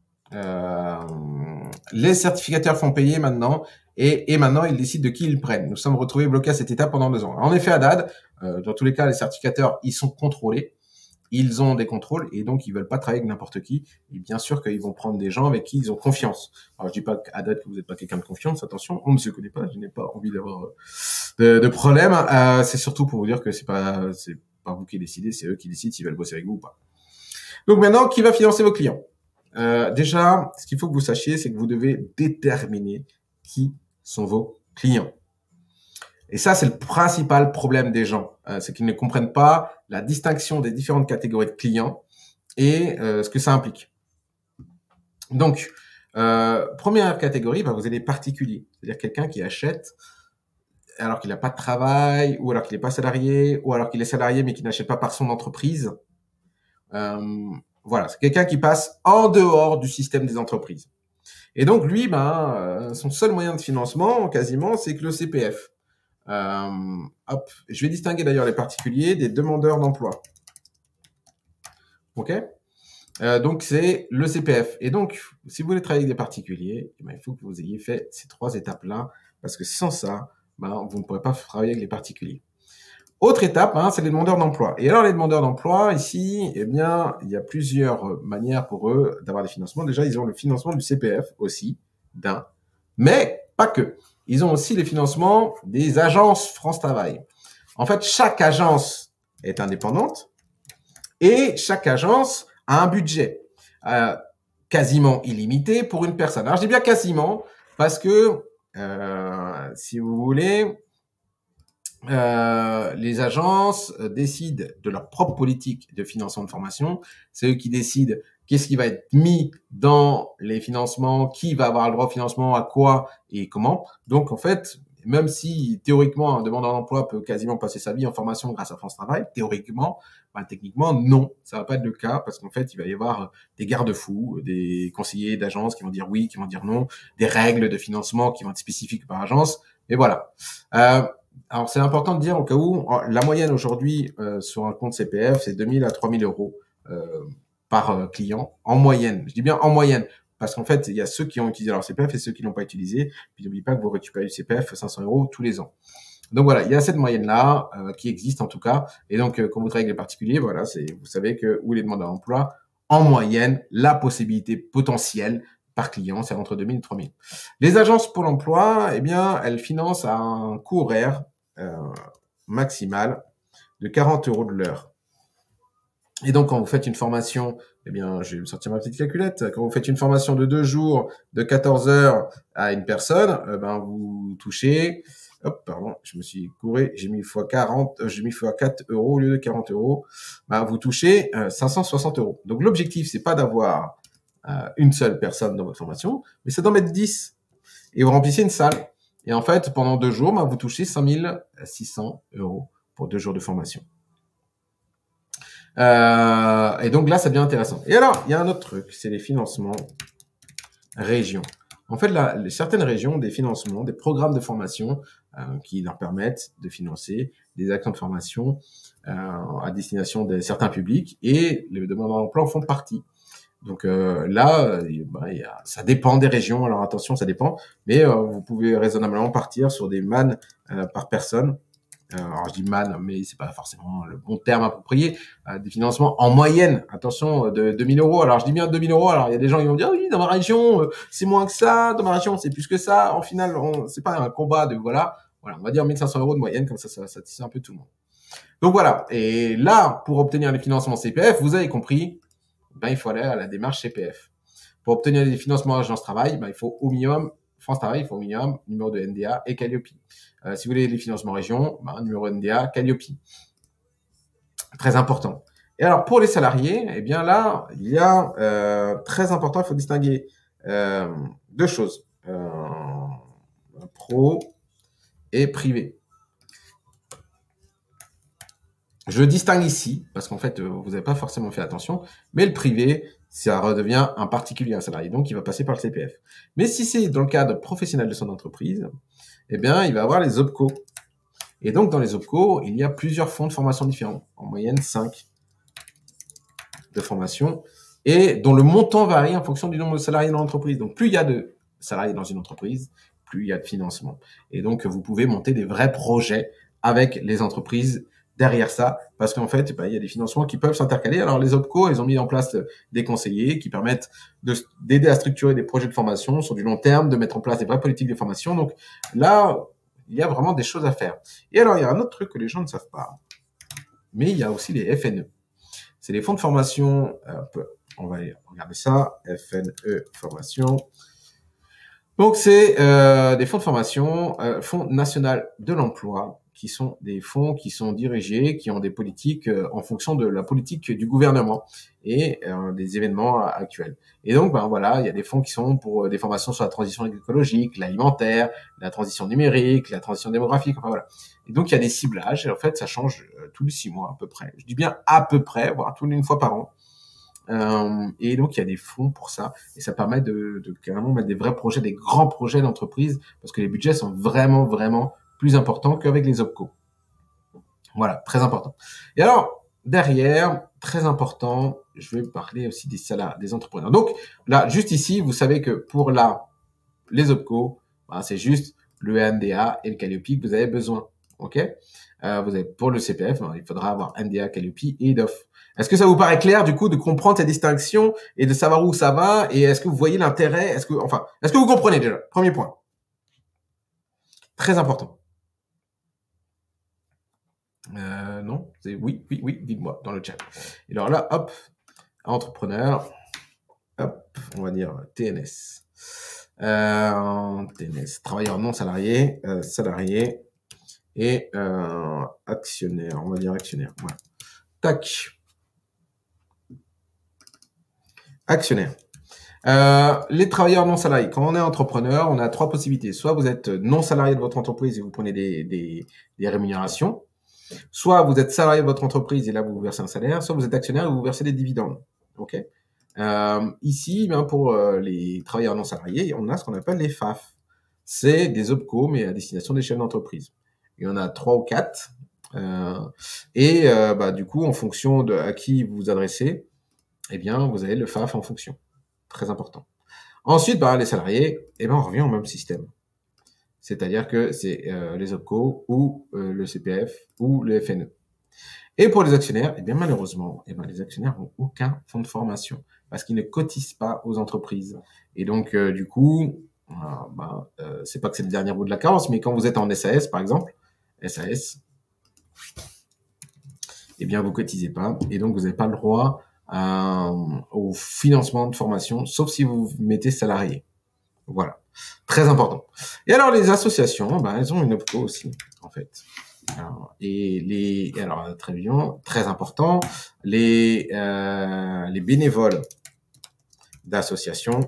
les certificateurs font payer maintenant et maintenant ils décident de qui ils prennent. Nous sommes retrouvés bloqués à cette étape pendant 2 ans. En effet, Haddad, dans tous les cas, les certificateurs, ils sont contrôlés. Ils ont des contrôles et donc ils veulent pas travailler avec n'importe qui. Et bien sûr qu'ils vont prendre des gens avec qui ils ont confiance. Alors je dis pas à date que vous n'êtes pas quelqu'un de confiance, attention, on ne se connaît pas, je n'ai pas envie d'avoir de problème. C'est surtout pour vous dire que c'est pas vous qui décidez, c'est eux qui décident s'ils veulent bosser avec vous ou pas. Donc maintenant, qui va financer vos clients? Déjà, ce qu'il faut que vous sachiez, c'est que vous devez déterminer qui sont vos clients. Et ça, c'est le principal problème des gens. C'est qu'ils ne comprennent pas la distinction des différentes catégories de clients et ce que ça implique. Donc, première catégorie, vous avez les particuliers. C'est-à-dire quelqu'un qui achète alors qu'il n'a pas de travail, ou alors qu'il n'est pas salarié, ou alors qu'il est salarié mais qui n'achète pas par son entreprise. Voilà, c'est quelqu'un qui passe en dehors du système des entreprises. Et donc, lui, son seul moyen de financement, quasiment, c'est que le CPF. Je vais distinguer d'ailleurs les particuliers des demandeurs d'emploi. Ok, donc c'est le CPF. Et donc, si vous voulez travailler avec des particuliers, il faut que vous ayez fait ces 3 étapes-là, parce que sans ça, vous ne pourrez pas travailler avec les particuliers. Autre étape, c'est les demandeurs d'emploi. Et alors, les demandeurs d'emploi, ici, eh bien, il y a plusieurs manières pour eux d'avoir des financements. Déjà, ils ont le financement du CPF aussi, mais pas que. Ils ont aussi les financements des agences France Travail. En fait, chaque agence est indépendante et chaque agence a un budget quasiment illimité pour une personne. Alors, je dis bien quasiment parce que, si vous voulez, les agences décident de leur propre politique de financement de formation. C'est eux qui décident qu'est-ce qui va être mis dans les financements, qui va avoir le droit au financement, à quoi et comment. Donc, en fait, même si théoriquement un demandeur d'emploi peut quasiment passer sa vie en formation grâce à France Travail, théoriquement, techniquement, non, ça va pas être le cas parce qu'en fait, il va y avoir des garde-fous, des conseillers d'agence qui vont dire oui, qui vont dire non, des règles de financement qui vont être spécifiques par agence. Et voilà. Alors, c'est important de dire au cas où, la moyenne aujourd'hui sur un compte CPF, c'est 2 000 à 3 000 euros par client, en moyenne. Je dis bien en moyenne, parce qu'en fait, il y a ceux qui ont utilisé leur CPF et ceux qui l'ont pas utilisé. Puis n'oubliez pas que vous récupérez du CPF 500 euros tous les ans. Donc voilà, il y a cette moyenne-là qui existe en tout cas. Et donc, quand vous travaillez avec les particuliers, voilà, vous savez que où les demandeurs d'emploi, en moyenne, la possibilité potentielle par client, c'est entre 2 000 et 3 000. Les agences Pôle emploi, eh bien, elles financent à un coût horaire maximal de 40 euros de l'heure. Et donc, quand vous faites une formation, eh bien, je vais me sortir ma petite calculette. Quand vous faites une formation de 2 jours, de 14 heures à une personne, vous touchez, je me suis couré, j'ai mis x 4 euros au lieu de 40 euros. Vous touchez 560 euros. Donc, l'objectif, c'est pas d'avoir une seule personne dans votre formation, mais c'est d'en mettre 10. Et vous remplissez une salle. Et en fait, pendant 2 jours, vous touchez 5 600 euros pour 2 jours de formation. Et donc là, ça devient intéressant. Et alors, il y a un autre truc, c'est les financements régions. En fait, certaines régions ont des financements, des programmes de formation qui leur permettent de financer des actions de formation à destination de certains publics et les demandeurs d'emploi en font partie. Donc là, ça dépend des régions. Alors attention, ça dépend, mais vous pouvez raisonnablement partir sur des man par personne. Alors je dis man, mais c'est pas forcément le bon terme approprié. Des financements en moyenne, attention, de 2 000 euros. Alors je dis bien 2 000 euros. Alors il y a des gens qui vont dire oui, dans ma région c'est moins que ça, dans ma région c'est plus que ça. En final, c'est pas un combat de voilà, on va dire 1 500 euros de moyenne, comme ça tisse un peu tout le monde. Donc voilà. Et là, pour obtenir les financements CPF, vous avez compris, ben, il faut aller à la démarche CPF. Pour obtenir les financements Agence Travail, ben, il faut au minimum, France Travail, il faut au minimum numéro de NDA et Calliope. Si vous voulez les financements région, ben, numéro NDA, Calliope. Très important. Et alors, pour les salariés, eh bien là, il y a très important, il faut distinguer deux choses. Pro et privé. Je distingue ici, parce qu'en fait, vous n'avez pas forcément fait attention, mais le privé, ça redevient un particulier, un salarié, donc il va passer par le CPF. Mais si c'est dans le cadre professionnel de son entreprise, eh bien, il va avoir les OPCO. Et donc, dans les OPCO, il y a plusieurs fonds de formation différents, en moyenne 5 de formation, et dont le montant varie en fonction du nombre de salariés dans l'entreprise. Donc, plus il y a de salariés dans une entreprise, plus il y a de financement. Et donc, vous pouvez monter des vrais projets avec les entreprises derrière ça, parce qu'en fait, il y a des financements qui peuvent s'intercaler. Alors, les OPCO, ils ont mis en place des conseillers qui permettent d'aider à structurer des projets de formation sur du long terme, de mettre en place des vraies politiques de formation. Donc, là, il y a vraiment des choses à faire. Et alors, il y a un autre truc que les gens ne savent pas, mais il y a aussi les FNE. C'est les fonds de formation, on va regarder ça, FNE formation. Donc, c'est des fonds de formation, Fonds national de l'emploi, qui sont des fonds qui sont dirigés, qui ont des politiques en fonction de la politique du gouvernement et des événements actuels. Et donc, ben voilà, il y a des fonds qui sont pour des formations sur la transition écologique, l'alimentaire, la transition numérique, la transition démographique, enfin voilà. Et donc, il y a des ciblages, et en fait, ça change tous les 6 mois à peu près. Je dis bien à peu près, voire tous les 1 fois par an. Et donc, il y a des fonds pour ça. Et ça permet de carrément mettre des vrais projets, des grands projets d'entreprise, parce que les budgets sont vraiment plus importants qu'avec les OPCO. Voilà, très important. Et alors, derrière, très important, je vais parler aussi des salariés, des entrepreneurs. Donc, là, juste ici, vous savez que pour les OPCO, ben, c'est juste le NDA et le Calliope que vous avez besoin. OK? Vous avez, pour le CPF, ben, il faudra avoir NDA, Calliope et DOF. Est-ce que ça vous paraît clair, du coup, de comprendre ces distinctions et de savoir où ça va? Et est-ce que vous voyez l'intérêt? Est-ce que vous comprenez déjà? Premier point. Très important. Non, c'est oui, dites-moi dans le chat. Et alors là, hop, entrepreneur, hop, on va dire TNS. TNS, travailleur non salarié, salarié et actionnaire, on va dire actionnaire. Voilà. Tac. Actionnaire. Les travailleurs non salariés. Quand on est entrepreneur, on a 3 possibilités. Soit vous êtes non salarié de votre entreprise et vous prenez des rémunérations. Soit vous êtes salarié de votre entreprise et là, vous vous versez un salaire. Soit vous êtes actionnaire et vous versez des dividendes. OK? Ici, ben, pour les travailleurs non salariés, on a ce qu'on appelle les FAF. C'est des OPCO, mais à destination des chefs d'entreprise. Il y en a 3 ou 4. Bah, du coup, en fonction de à qui vous vous adressez, eh bien, vous avez le FAF en fonction. Très important. Ensuite, bah, les salariés, eh ben, on revient au même système. C'est-à-dire que c'est les OPCO ou le CPF ou le FNE. Et pour les actionnaires, eh bien, malheureusement, eh ben, les actionnaires n'ont aucun fonds de formation parce qu'ils ne cotisent pas aux entreprises. Et donc, du coup, c'est pas que c'est le dernier bout de la carrosse, mais quand vous êtes en SAS, par exemple, SAS, eh bien, vous cotisez pas et donc vous n'avez pas le droit au financement de formation, sauf si vous vous mettez salarié. Voilà, très important. Et alors, les associations, ben, elles ont une OPCO aussi, en fait. Alors, très bien, très important, les bénévoles d'associations,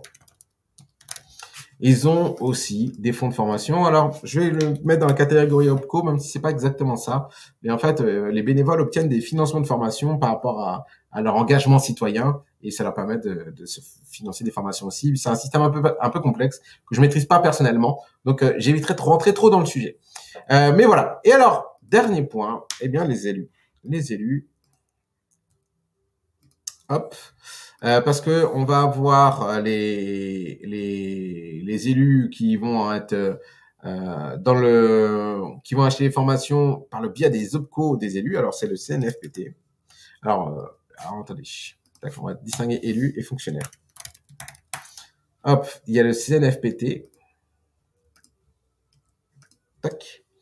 ils ont aussi des fonds de formation. Alors, je vais le mettre dans la catégorie OPCO, même si c'est pas exactement ça. Mais en fait, les bénévoles obtiennent des financements de formation par rapport à leur engagement citoyen et ça leur permet de se financer des formations aussi. C'est un système un peu complexe que je maîtrise pas personnellement. Donc, j'éviterai de rentrer trop dans le sujet. Mais voilà. Et alors, dernier point, eh bien, les élus. Les élus. Hop. Parce que on va avoir les élus qui vont être qui vont acheter les formations par le biais des OPCO des élus. Alors c'est le CNFPT. Alors attendez, on va distinguer élus et fonctionnaires. Hop, il y a le CNFPT. Tac.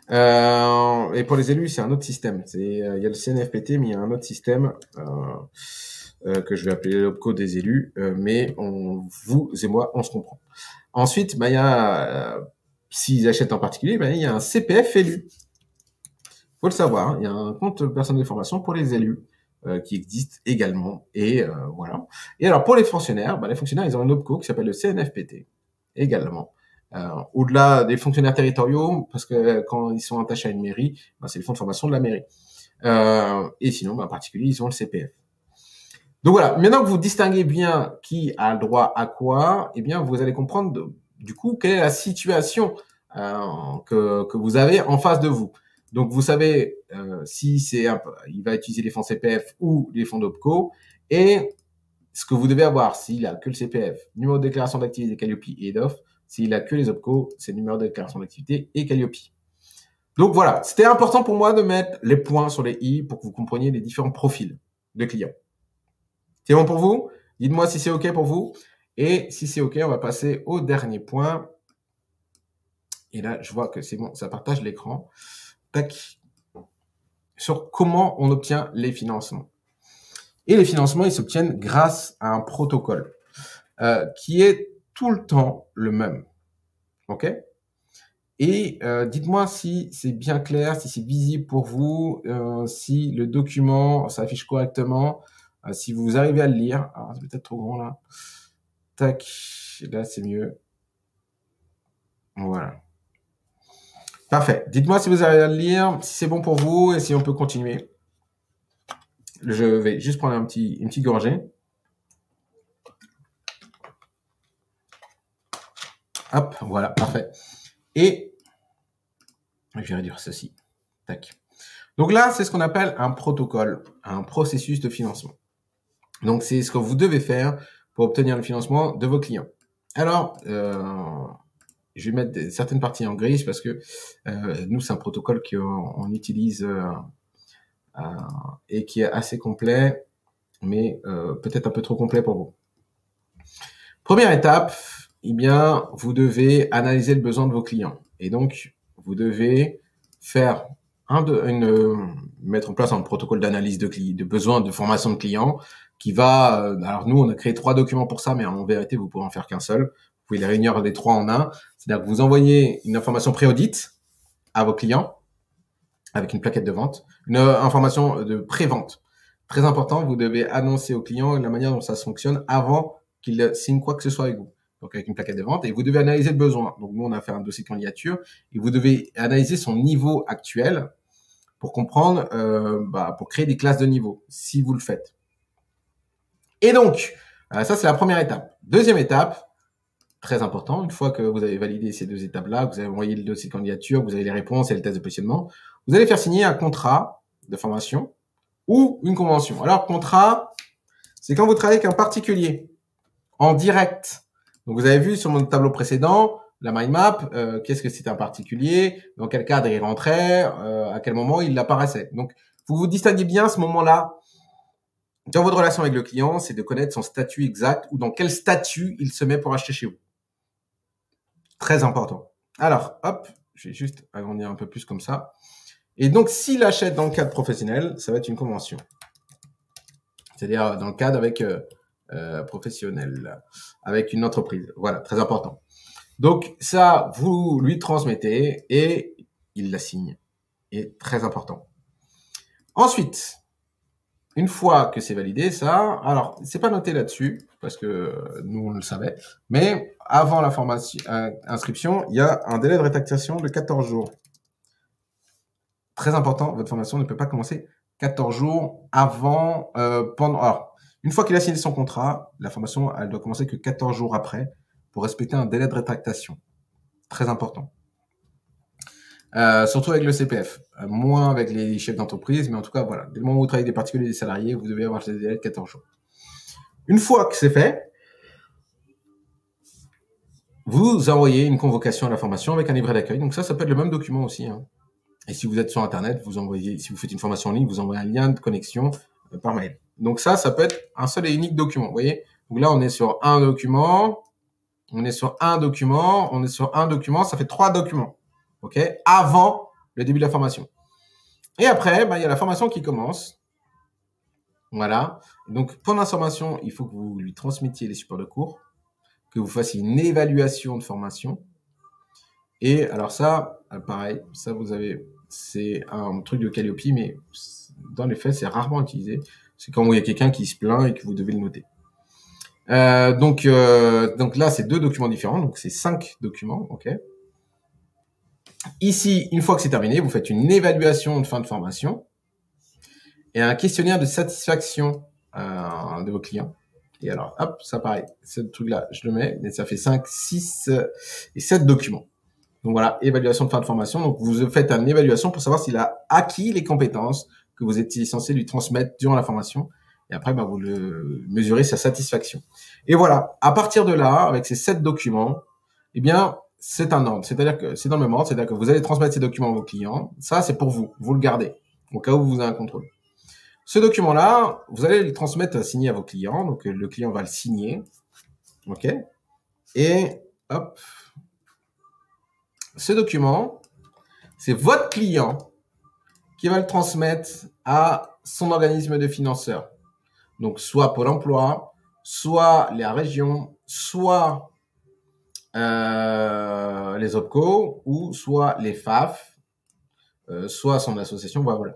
Et pour les élus, c'est un autre système. Il y a le CNFPT, mais il y a un autre système que je vais appeler l'OPCO des élus. Mais vous et moi, on se comprend. Ensuite, il y a, s'ils achètent en particulier, il y a un CPF élu. Faut le savoir, hein, il y a un compte personnel de formation pour les élus qui existe également. Et voilà. Et alors, pour les fonctionnaires, ils ont un OPCO qui s'appelle le CNFPT également. Au-delà des fonctionnaires territoriaux, parce que quand ils sont attachés à une mairie, c'est le fonds de formation de la mairie. Et sinon, en particulier, ils ont le CPF. Donc voilà, maintenant que vous distinguez bien qui a le droit à quoi, eh bien, vous allez comprendre du coup quelle est la situation que vous avez en face de vous. Donc vous savez si il va utiliser les fonds CPF ou les fonds d'OPCO, et ce que vous devez avoir s'il a que le CPF, numéro de déclaration d'activité Calliope et EDOF. S'il a que les OPCO, c'est le numéro de déclaration d'activité et Calliope. Donc voilà, c'était important pour moi de mettre les points sur les i pour que vous compreniez les différents profils de clients. C'est bon pour vous? Dites-moi si c'est OK pour vous. Et si c'est OK, on va passer au dernier point. Et là, je vois que c'est bon, ça partage l'écran. Tac. Sur comment on obtient les financements. Et les financements, ils s'obtiennent grâce à un protocole qui est tout le temps le même. OK? Et dites-moi si c'est bien clair, si c'est visible pour vous, si le document s'affiche correctement, si vous arrivez à le lire. Alors, c'est peut-être trop grand là. Tac, là c'est mieux. Voilà. Parfait. Dites-moi si vous arrivez à le lire, si c'est bon pour vous et si on peut continuer. Je vais juste prendre une petite gorgée. Hop, voilà, parfait. Et je vais réduire ceci. Tac. Donc là, c'est ce qu'on appelle un protocole, un processus de financement. Donc, c'est ce que vous devez faire pour obtenir le financement de vos clients. Alors, je vais mettre certaines parties en gris parce que nous, c'est un protocole qu'on utilise et qui est assez complet, mais peut-être un peu trop complet pour vous. Première étape, eh bien, vous devez analyser le besoin de vos clients. Et donc, vous devez faire mettre en place un protocole d'analyse de besoin de formation de clients qui va, alors nous, on a créé 3 documents pour ça, mais en vérité, vous pourrez en faire qu'un seul. Vous pouvez les réunir les 3 en un. C'est-à-dire que vous envoyez une information pré-audit à vos clients avec une plaquette de vente, une information de pré-vente. Très important, vous devez annoncer aux clients la manière dont ça fonctionne avant qu'ils signent quoi que ce soit avec vous. Donc avec une plaquette de vente, et vous devez analyser le besoin. Donc nous, on a fait un dossier de candidature, et vous devez analyser son niveau actuel pour comprendre, pour créer des classes de niveau, si vous le faites. Et donc, ça c'est la première étape. Deuxième étape, très important, une fois que vous avez validé ces 2 étapes-là, que vous avez envoyé le dossier de candidature, vous avez les réponses et le test de positionnement, vous allez faire signer un contrat de formation ou une convention. Alors, contrat, c'est quand vous travaillez avec un particulier en direct. Donc, vous avez vu sur mon tableau précédent, la mind map, qu'est-ce que c'était un particulier, dans quel cadre il rentrait, à quel moment il apparaissait. Donc, vous distinguez bien à ce moment-là dans votre relation avec le client, c'est de connaître son statut exact ou dans quel statut il se met pour acheter chez vous. Très important. Alors, hop, je vais juste agrandir un peu plus comme ça. Et donc, s'il achète dans le cadre professionnel, ça va être une convention. C'est-à-dire dans le cadre avec professionnel, avec une entreprise. Voilà, très important. Donc, ça, vous lui transmettez et il la signe. Et très important. Ensuite, une fois que c'est validé, ça, alors, c'est pas noté là-dessus, parce que nous, on le savait, mais avant la formation, inscription, il y a un délai de rétractation de 14 jours. Très important, votre formation ne peut pas commencer 14 jours avant, pendant. Alors, une fois qu'il a signé son contrat, la formation, elle doit commencer que 14 jours après pour respecter un délai de rétractation. Très important. Surtout avec le CPF. Moins avec les chefs d'entreprise, mais en tout cas, voilà. Dès le moment où vous travaillez avec des particuliers et des salariés, vous devez avoir ce délai de 14 jours. Une fois que c'est fait, vous envoyez une convocation à la formation avec un livret d'accueil. Donc ça peut être le même document aussi, hein. Et si vous êtes sur Internet, vous envoyez, si vous faites une formation en ligne, vous envoyez un lien de connexion par mail. Donc ça peut être un seul et unique document. Vous voyez? Donc là, on est sur un document. On est sur un document. On est sur un document. Ça fait 3 documents. OK? Avant le début de la formation. Et après, il y a la formation qui commence. Voilà. Donc, pendant la formation, il faut que vous lui transmettiez les supports de cours, que vous fassiez une évaluation de formation. Et alors ça, pareil, ça vous avez, c'est un truc de Calliope, mais dans les faits, c'est rarement utilisé. C'est quand il y a quelqu'un qui se plaint et que vous devez le noter. Donc là, c'est 2 documents différents, donc c'est 5 documents, ok. Ici, une fois que c'est terminé, vous faites une évaluation de fin de formation et un questionnaire de satisfaction de vos clients. Et alors, hop, ça pareil, ce truc-là, je le mets, mais ça fait 5, 6 et 7 documents. Donc voilà, évaluation de fin de formation. Donc vous faites une évaluation pour savoir s'il a acquis les compétences que vous étiez censé lui transmettre durant la formation. Et après, vous le mesurez sa satisfaction. Et voilà, à partir de là, avec ces 7 documents, eh bien, c'est un ordre. C'est-à-dire que c'est dans le même ordre, c'est-à-dire que vous allez transmettre ces documents à vos clients. Ça, c'est pour vous. Vous le gardez au cas où vous avez un contrôle. Ce document-là, vous allez le transmettre signé à vos clients. Donc, le client va le signer. OK? Et hop. Ce document, c'est votre client qui va le transmettre à son organisme de financeur. Donc, soit Pôle emploi, soit la région, soit les OPCO, ou soit les FAF, soit son association, voilà.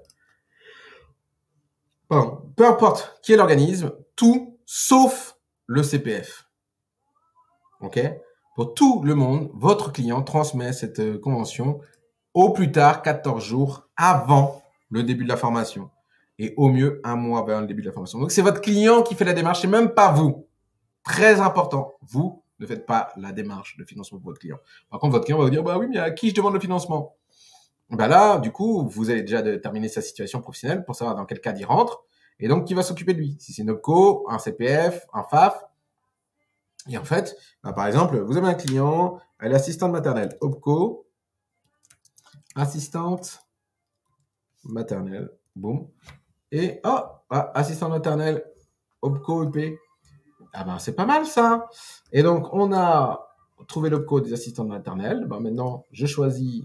Bon, peu importe qui est l'organisme, tout sauf le CPF. OK? Pour tout le monde, votre client transmet cette convention au plus tard 14 jours avant le début de la formation. Et au mieux, 1 mois avant le début de la formation. Donc, c'est votre client qui fait la démarche, c'est même pas vous. Très important, vous ne faites pas la démarche de financement pour votre client. Par contre, votre client va vous dire, oui, mais à qui je demande le financement? Là, du coup, vous allez déjà déterminer sa situation professionnelle pour savoir dans quel cadre il rentre. Et donc, qui va s'occuper de lui? Si c'est une OPCO, un CPF, un FAF. Et en fait, par exemple, vous avez un client, elle est assistante maternelle, OPCO, assistante maternelle, boum. Et, assistante maternelle, OPCO, UP. C'est pas mal ça. Et donc, on a trouvé l'OPCO des assistantes maternelles. Maintenant, je choisis,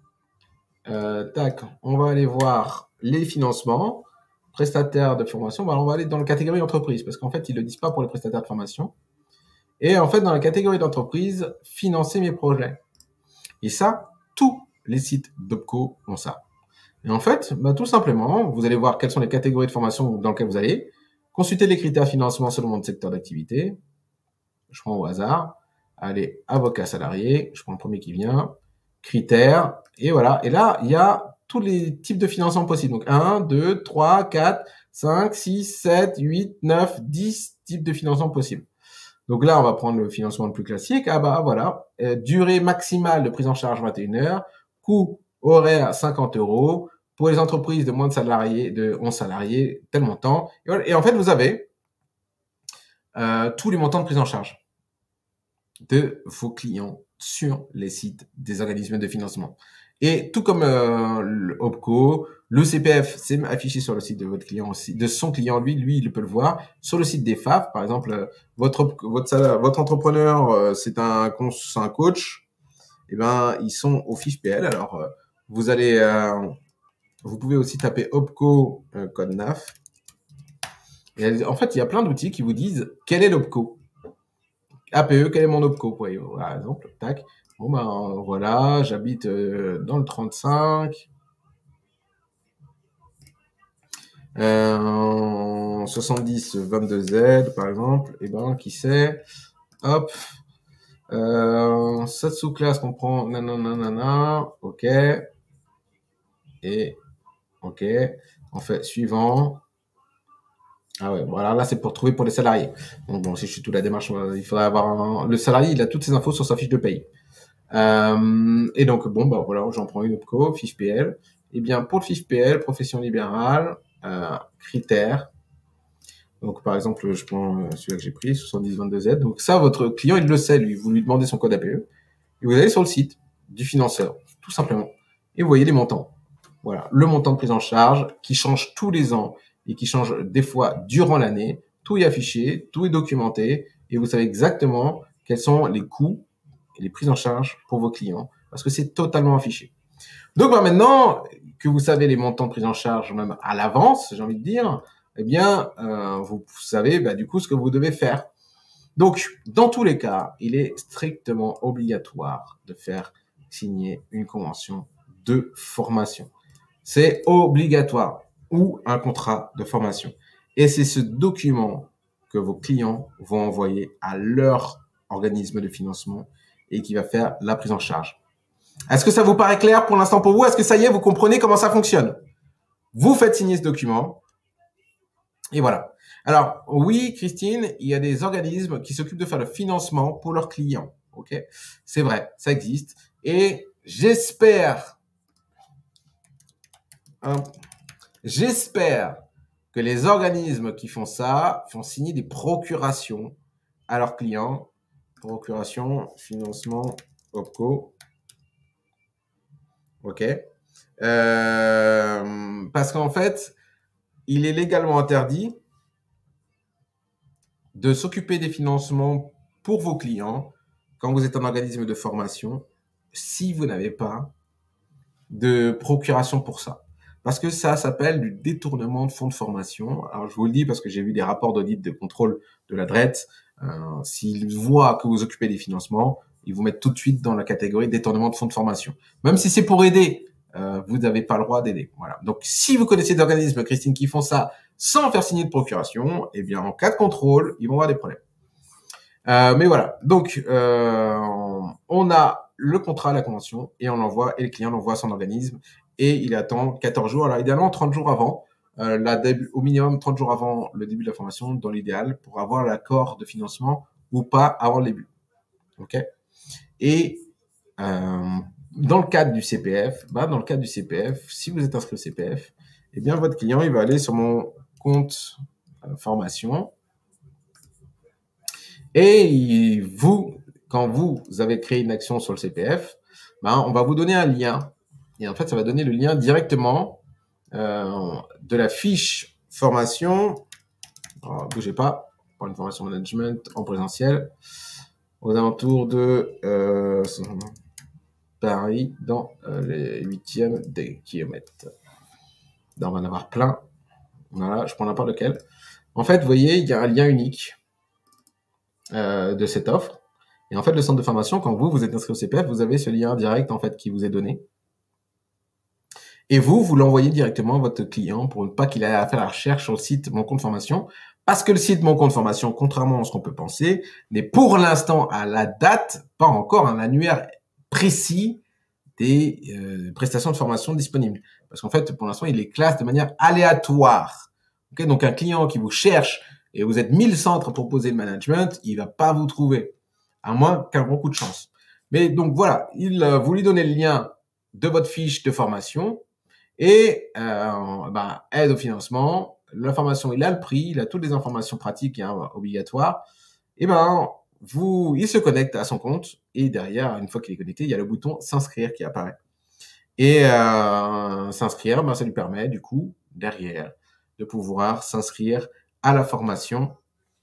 on va aller voir les financements, prestataires de formation. On va aller dans la catégorie entreprise, parce qu'en fait, ils le disent pas pour les prestataires de formation. Et en fait, dans la catégorie d'entreprise, financer mes projets. Et ça, tous les sites d'OPCO ont ça. Et en fait, tout simplement, vous allez voir quelles sont les catégories de formation dans lesquelles vous allez. Consulter les critères financement selon votre secteur d'activité. Je prends au hasard. Allez, avocat salarié. Je prends le premier qui vient. Critères. Et voilà. Et là, il y a tous les types de financement possibles. Donc, 1, 2, 3, 4, 5, 6, 7, 8, 9, 10 types de financement possibles. Donc là, on va prendre le financement le plus classique. Voilà. Durée maximale de prise en charge 21 heures. Coût horaire 50 €. Pour les entreprises de moins de salariés, de 11 salariés, tel montant. Et en fait, vous avez tous les montants de prise en charge de vos clients sur les sites des organismes de financement. Et tout comme le OPCO, le CPF, c'est affiché sur le site de votre client aussi, de son client, lui, il peut le voir. Sur le site des FAF, par exemple, votre entrepreneur, c'est un coach, ils sont au FIFPL. Alors, vous allez, vous pouvez aussi taper OPCO code NAF. Et en fait, il y a plein d'outils qui vous disent quel est l'OPCO. APE, quel est mon OPCO, par exemple, tac. Voilà, j'habite dans le 35. 70 22Z, par exemple. Qui c'est? Hop. Cette sous-classe qu'on prend, nanana, ok. Et, ok. On fait suivant. Voilà, là, c'est pour trouver pour les salariés. Donc, si je suis toute la démarche, il faudrait avoir le salarié, il a toutes ses infos sur sa fiche de paye. Et donc, voilà, j'en prends une OPCO, fiche PL. Pour le fiche PL, profession libérale, critères. Donc, par exemple, je prends celui-là que j'ai pris, 7022Z. Donc, ça, votre client, il le sait, lui. Vous lui demandez son code APE. Et vous allez sur le site du financeur, tout simplement. Et vous voyez les montants. Voilà. Le montant de prise en charge qui change tous les ans et qui change des fois durant l'année. Tout est affiché, tout est documenté. Et vous savez exactement quels sont les coûts et les prises en charge pour vos clients. Parce que c'est totalement affiché. Donc maintenant que vous savez les montants de prise en charge, même à l'avance, j'ai envie de dire, eh bien, vous savez du coup ce que vous devez faire. Donc, dans tous les cas, il est strictement obligatoire de faire signer une convention de formation. C'est obligatoire, ou un contrat de formation. Et c'est ce document que vos clients vont envoyer à leur organisme de financement et qui va faire la prise en charge. Est-ce que ça vous paraît clair pour l'instant pour vous? Est-ce que ça y est, vous comprenez comment ça fonctionne? Vous faites signer ce document et voilà. Alors, oui, Christine, il y a des organismes qui s'occupent de faire le financement pour leurs clients. Ok, c'est vrai, ça existe. Et j'espère que les organismes qui font ça font signer des procurations à leurs clients. Procuration, financement, OPCO. Ok. Parce qu'en fait, il est légalement interdit de s'occuper des financements pour vos clients quand vous êtes un organisme de formation si vous n'avez pas de procuration pour ça. Parce que ça s'appelle du détournement de fonds de formation. Alors, je vous le dis parce que j'ai vu des rapports d'audit de contrôle de la DRET. S'ils voient que vous occupez des financements, ils vous mettent tout de suite dans la catégorie détournement de fonds de formation. Même si c'est pour aider, vous n'avez pas le droit d'aider. Voilà. Donc, si vous connaissez des organismes, Christine, qui font ça sans faire signer de procuration, eh bien, en cas de contrôle, ils vont avoir des problèmes. Mais voilà. Donc, on a le contrat, la convention, et on l'envoie, et le client l'envoie à son organisme, et il attend 14 jours, alors idéalement 30 jours avant, au minimum 30 jours avant le début de la formation, dans l'idéal, pour avoir l'accord de financement ou pas avant le début. Ok. Et dans le cadre du CPF, si vous êtes inscrit au CPF, eh bien votre client il va aller sur mon compte formation et quand vous avez créé une action sur le CPF, on va vous donner un lien et en fait ça va donner le lien directement de la fiche formation. Alors, bougez pas, pour une formation management en présentiel aux alentours de Paris dans les 8e des kilomètres. Là, on va en avoir plein. Voilà, je prends n'importe lequel. En fait, vous voyez, il y a un lien unique de cette offre. Et en fait, le centre de formation, quand vous êtes inscrit au CPF, vous avez ce lien direct en fait qui vous est donné. Et vous l'envoyez directement à votre client pour ne pas qu'il ait à faire la recherche sur le site Mon Compte Formation. Parce que le site Mon Compte Formation, contrairement à ce qu'on peut penser, n'est pour l'instant, à la date, pas encore un annuaire précis des prestations de formation disponibles. Parce qu'en fait, pour l'instant, il les classe de manière aléatoire. Okay, donc, un client qui vous cherche et vous êtes 1000 centres pour proposer le management, il va pas vous trouver, à moins qu'un gros coup de chance. Mais donc, voilà, vous lui donnez le lien de votre fiche de formation et aide au financement. L'information, il a le prix, il a toutes les informations pratiques et obligatoires. Et il se connecte à son compte et derrière, une fois qu'il est connecté, il y a le bouton s'inscrire qui apparaît. Et s'inscrire, ça lui permet du coup, derrière, de pouvoir s'inscrire à la formation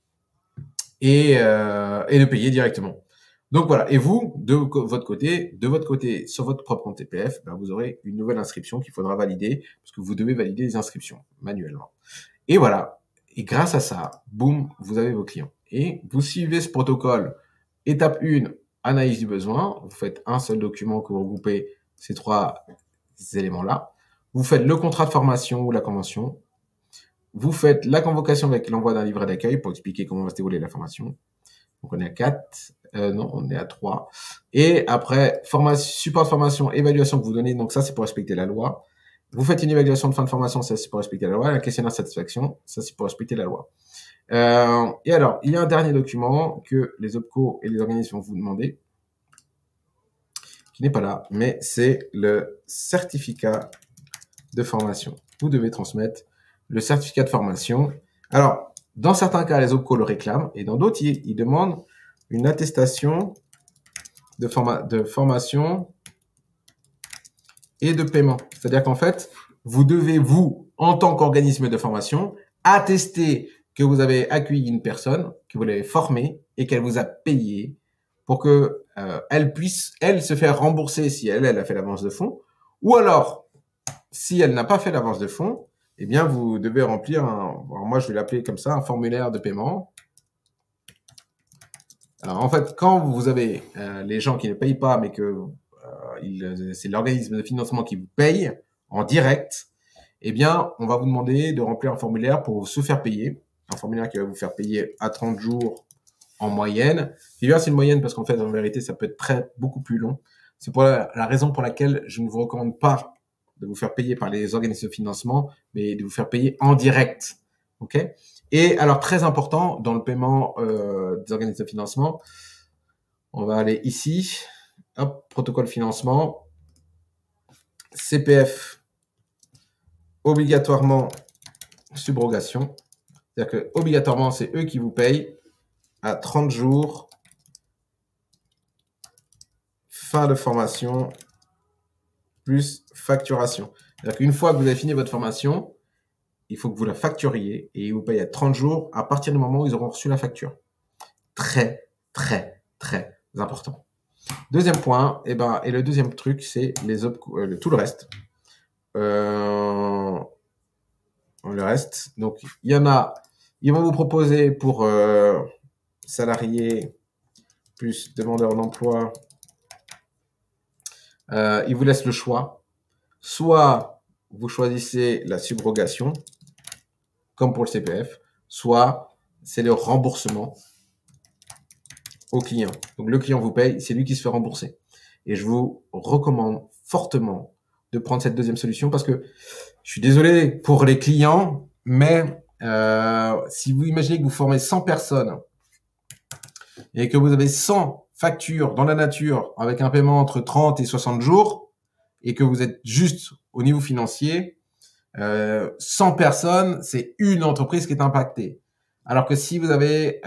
et de payer directement. Donc voilà, et vous, de votre côté, sur votre propre compte TPF, vous aurez une nouvelle inscription qu'il faudra valider, parce que vous devez valider les inscriptions manuellement. Et voilà, et grâce à ça, boum, vous avez vos clients. Et vous suivez ce protocole. Étape 1, analyse du besoin. Vous faites un seul document que vous regroupez ces 3 éléments-là. Vous faites le contrat de formation ou la convention. Vous faites la convocation avec l'envoi d'un livret d'accueil pour expliquer comment va se dérouler la formation. Donc, on est à 4. Non, on est à 3. Et après, support de formation, évaluation que vous donnez. Donc, ça, c'est pour respecter la loi. Vous faites une évaluation de fin de formation, ça, c'est pour respecter la loi. Un questionnaire de satisfaction, ça, c'est pour respecter la loi. Et alors, il y a un dernier document que les OPCO et les organismes vont vous demander, qui n'est pas là, mais c'est le certificat de formation. Vous devez transmettre le certificat de formation. Alors, dans certains cas, les OPCO le réclament, et dans d'autres, ils demandent une attestation de formation et de paiement. C'est-à-dire qu'en fait, vous devez, en tant qu'organisme de formation, attester que vous avez accueilli une personne, que vous l'avez formée et qu'elle vous a payé pour que elle puisse, se faire rembourser si elle a fait l'avance de fonds, Ou alors, si elle n'a pas fait l'avance de fonds, eh bien, vous devez remplir alors moi, je vais l'appeler comme ça, un formulaire de paiement. Alors, en fait, quand vous avez les gens qui ne payent pas, mais que c'est l'organisme de financement qui vous paye en direct, eh bien, on va vous demander de remplir un formulaire pour se faire payer. Un formulaire qui va vous faire payer à 30 jours en moyenne. C'est une moyenne parce qu'en fait, en vérité, ça peut être beaucoup plus long. C'est pour la raison pour laquelle je ne vous recommande pas de vous faire payer par les organismes de financement, mais de vous faire payer en direct. OK? Et alors, très important, dans le paiement des organismes de financement, on va aller ici. Hop, protocole financement. CPF, obligatoirement subrogation. C'est-à-dire que obligatoirement, c'est eux qui vous payent à 30 jours, fin de formation, plus facturation. C'est-à-dire qu'une fois que vous avez fini votre formation, il faut que vous la facturiez et ils vous payent à 30 jours à partir du moment où ils auront reçu la facture. Très, très, très important. Deuxième point, et le deuxième truc, c'est tout le reste. Le reste. Donc, il y en a, ils vont vous proposer pour salariés plus demandeurs d'emploi, ils vous laissent le choix. Soit vous choisissez la subrogation, comme pour le CPF, soit c'est le remboursement au client. Donc, le client vous paye, c'est lui qui se fait rembourser. Et je vous recommande fortement de prendre cette deuxième solution parce que je suis désolé pour les clients, mais si vous imaginez que vous formez 100 personnes et que vous avez 100 factures dans la nature avec un paiement entre 30 et 60 jours et que vous êtes juste au niveau financier, 100 personnes, c'est une entreprise qui est impactée. Alors que si vous avez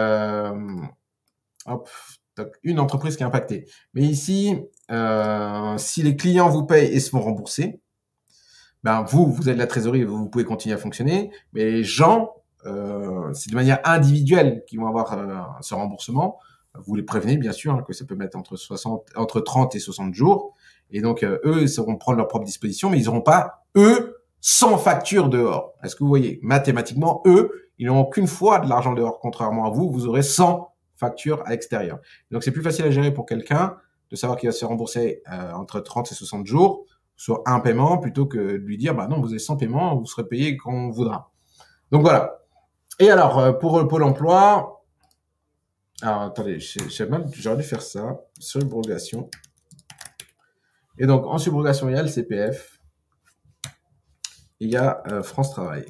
une entreprise qui est impactée. Mais ici, si les clients vous payent et se font rembourser, ben vous êtes la trésorerie, vous pouvez continuer à fonctionner. Mais les gens, c'est de manière individuelle qu'ils vont avoir ce remboursement. Vous les prévenez bien sûr hein, que ça peut mettre entre 30 et 60 jours. Et donc eux, ils sauront prendre leurs propres dispositions, mais ils n'auront pas eux 100 factures dehors. Est-ce que vous voyez? Mathématiquement, eux, ils n'auront qu'une fois de l'argent dehors, contrairement à vous, vous aurez 100 factures à l'extérieur. Donc c'est plus facile à gérer pour quelqu'un de savoir qu'il va se rembourser entre 30 et 60 jours sur un paiement plutôt que de lui dire bah non, vous avez 100 paiements, vous serez payé quand on voudra. Donc voilà. Et alors pour le Pôle emploi, alors attendez, j'aurais dû faire ça, subrogation. Et donc en subrogation, il y a le CPF, il y a France Travail.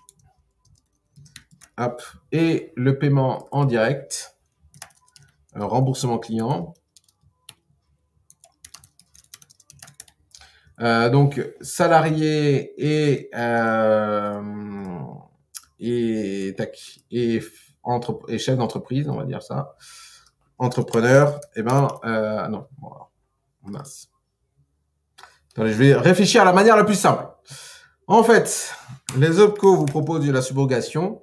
Hop. Et le paiement en direct, remboursement client. Donc salarié et chef d'entreprise, on va dire ça. Entrepreneur, non, mince. Attendez, je vais réfléchir à la manière la plus simple. En fait, les OPCO vous proposent de la subrogation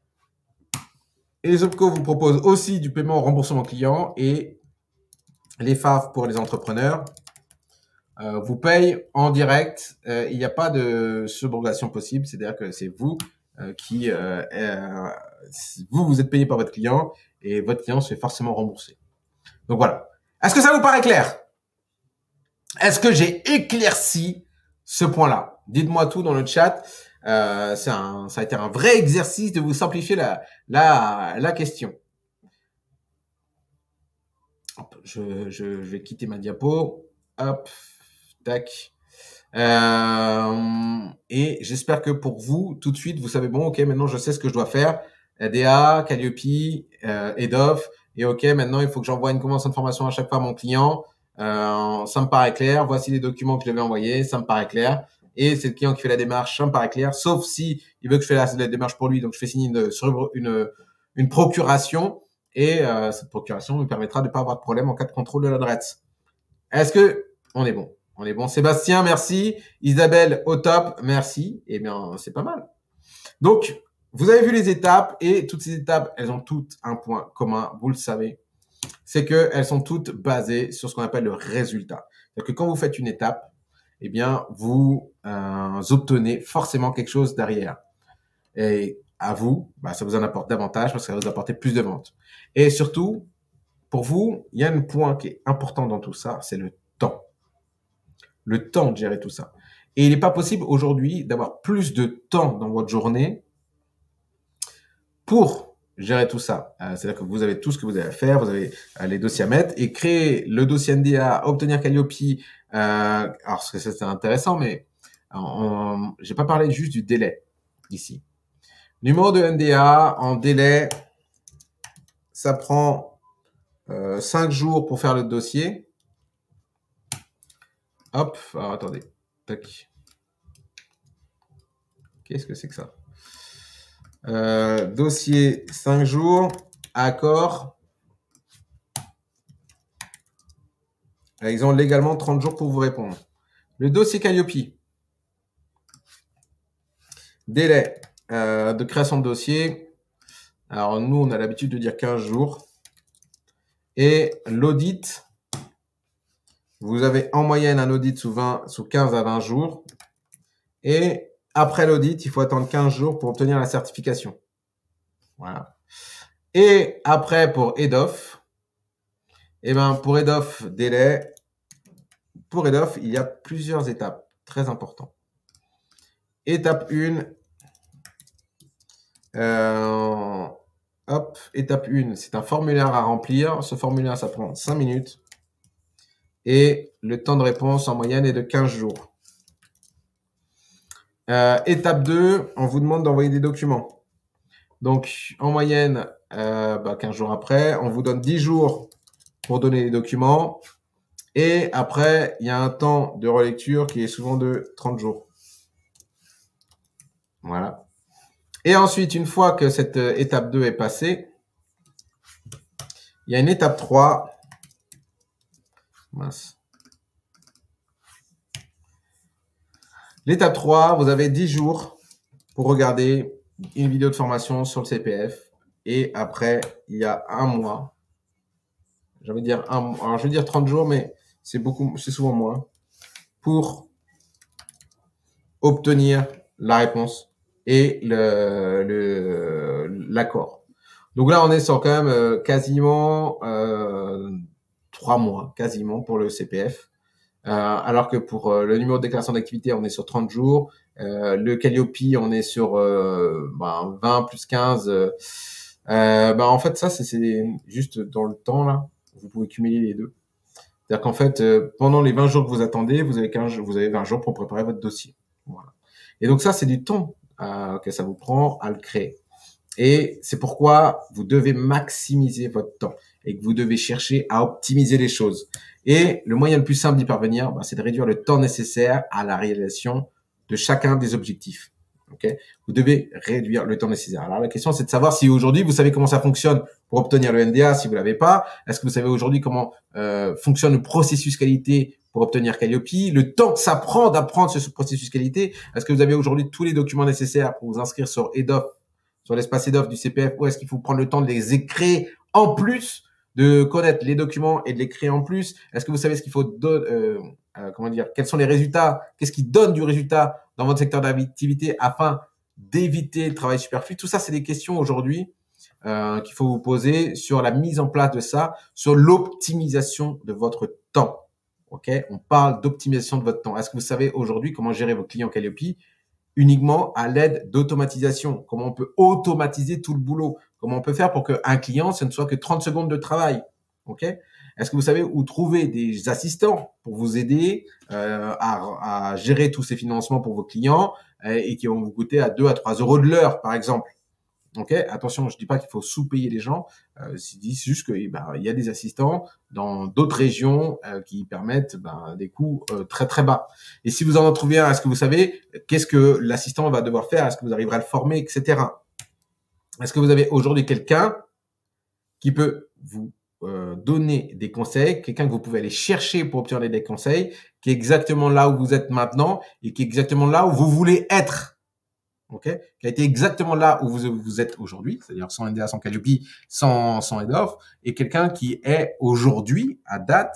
et les OPCO vous proposent aussi du paiement au remboursement client et les FAF pour les entrepreneurs vous payent en direct. Il n'y a pas de subrogation possible, c'est-à-dire que c'est vous qui vous êtes payé par votre client et votre client se fait forcément rembourser. Donc voilà. Est-ce que ça vous paraît clair? Est-ce que j'ai éclairci ce point-là? Dites-moi tout dans le chat. Ça a été un vrai exercice de vous simplifier la question. Hop, je vais quitter ma diapo. Hop, tac. Et j'espère que pour vous, tout de suite, vous savez, bon, ok, maintenant je sais ce que je dois faire. DA, Calliope, EDOF. Et ok, maintenant il faut que j'envoie une convention de formation à chaque fois à mon client. Ça me paraît clair. Voici les documents que je vais envoyer. Ça me paraît clair. Et c'est le client qui fait la démarche. Ça me paraît clair. Sauf si il veut que je fasse la démarche pour lui. Donc je fais signer une procuration. Et cette procuration me permettra de ne pas avoir de problème en cas de contrôle de l'adresse. Est-ce que on est bon? On est bon. Sébastien, merci. Isabelle, au top, merci. Eh bien, c'est pas mal. Donc, vous avez vu les étapes et toutes ces étapes, elles ont toutes un point commun, vous le savez. C'est qu'elles sont toutes basées sur ce qu'on appelle le résultat. C'est-à-dire que quand vous faites une étape, eh bien, vous obtenez forcément quelque chose derrière. Et à vous, bah, ça vous en apporte davantage parce que ça va vous apporter plus de ventes. Et surtout, pour vous, il y a un point qui est important dans tout ça, c'est le temps. Le temps de gérer tout ça. Et il n'est pas possible aujourd'hui d'avoir plus de temps dans votre journée pour gérer tout ça. C'est-à-dire que vous avez tout ce que vous avez à faire, vous avez les dossiers à mettre et créer le dossier NDA, obtenir Calliope. Alors, c'est intéressant, mais j'ai pas parlé juste du délai ici. Numéro de NDA en délai, ça prend 5 jours pour faire le dossier. Hop, alors attendez. Tac. Qu'est-ce que c'est que ça? Dossier 5 jours, accord. Ils ont légalement 30 jours pour vous répondre. Le dossier Calliope. Délai de création de dossier. Alors, nous, on a l'habitude de dire 15 jours. Et l'audit, vous avez en moyenne un audit sous 15 à 20 jours. Et après l'audit, il faut attendre 15 jours pour obtenir la certification. Voilà. Et après, pour EDOF, eh ben, pour EDOF, délai. Pour EDOF, il y a plusieurs étapes très importantes. Étape 1. Hop, étape 1, c'est un formulaire à remplir. Ce formulaire, ça prend 5 minutes. Et le temps de réponse en moyenne est de 15 jours. Étape 2, on vous demande d'envoyer des documents. Donc, en moyenne, 15 jours après, on vous donne 10 jours pour donner les documents. Et après, il y a un temps de relecture qui est souvent de 30 jours. Voilà. Et ensuite, une fois que cette étape 2 est passée, il y a une étape 3. Mince. L'étape 3, vous avez 10 jours pour regarder une vidéo de formation sur le CPF. Et après, il y a un mois. J'ai envie de dire un mois. Alors, je vais dire 30 jours, mais c'est souvent moins. Pour obtenir la réponse et l'accord. Donc là, on est sur quand même quasiment 3 mois, quasiment pour le CPF. Alors que pour le numéro de déclaration d'activité, on est sur 30 jours. Le Calliope, on est sur 20 plus 15. En fait, ça, c'est juste dans le temps, là. Vous pouvez cumuler les deux. C'est-à-dire qu'en fait, pendant les 20 jours que vous attendez, vous avez 20 jours pour préparer votre dossier. Voilà. Et donc ça, c'est du temps que ça vous prend à le créer. Et c'est pourquoi vous devez maximiser votre temps et que vous devez chercher à optimiser les choses. Et le moyen le plus simple d'y parvenir, c'est de réduire le temps nécessaire à la réalisation de chacun des objectifs. Okay, vous devez réduire le temps nécessaire. Alors la question, c'est de savoir si aujourd'hui, vous savez comment ça fonctionne pour obtenir le NDA, si vous l'avez pas. Est-ce que vous savez aujourd'hui comment fonctionne le processus qualité pour obtenir Calliope, le temps que ça prend d'apprendre ce processus qualité. Est-ce que vous avez aujourd'hui tous les documents nécessaires pour vous inscrire sur EDOF, sur l'espace EDOF du CPF, ou est-ce qu'il faut prendre le temps de les écrire en plus, de connaître les documents et de les créer en plus? Est-ce que vous savez ce qu'il faut quels sont les résultats, qu'est-ce qui donne du résultat dans votre secteur d'activité afin d'éviter le travail superflu? Tout ça, c'est des questions aujourd'hui qu'il faut vous poser sur la mise en place de ça, sur l'optimisation de votre temps. Ok, on parle d'optimisation de votre temps. Est-ce que vous savez aujourd'hui comment gérer vos clients Calliope uniquement à l'aide d'automatisation? Comment on peut automatiser tout le boulot? Comment on peut faire pour qu'un client, ce ne soit que 30 secondes de travail? Ok. Est-ce que vous savez où trouver des assistants pour vous aider à gérer tous ces financements pour vos clients et qui vont vous coûter à 2 à 3 euros de l'heure, par exemple? Ok, attention, je dis pas qu'il faut sous-payer les gens. Je dis juste que il y a des assistants dans d'autres régions qui permettent des coûts très très bas. Et si vous en trouvez un, est-ce que vous savez qu'est-ce que l'assistant va devoir faire? Est-ce que vous arriverez à le former, etc. Est-ce que vous avez aujourd'hui quelqu'un qui peut vous donner des conseils, quelqu'un que vous pouvez aller chercher pour obtenir des conseils, qui est exactement là où vous êtes maintenant et qui est exactement là où vous voulez être? Okay, qui a été exactement là où vous êtes aujourd'hui, c'est-à-dire sans NDA, sans Calliope, sans EDOF, et quelqu'un qui est aujourd'hui, à date,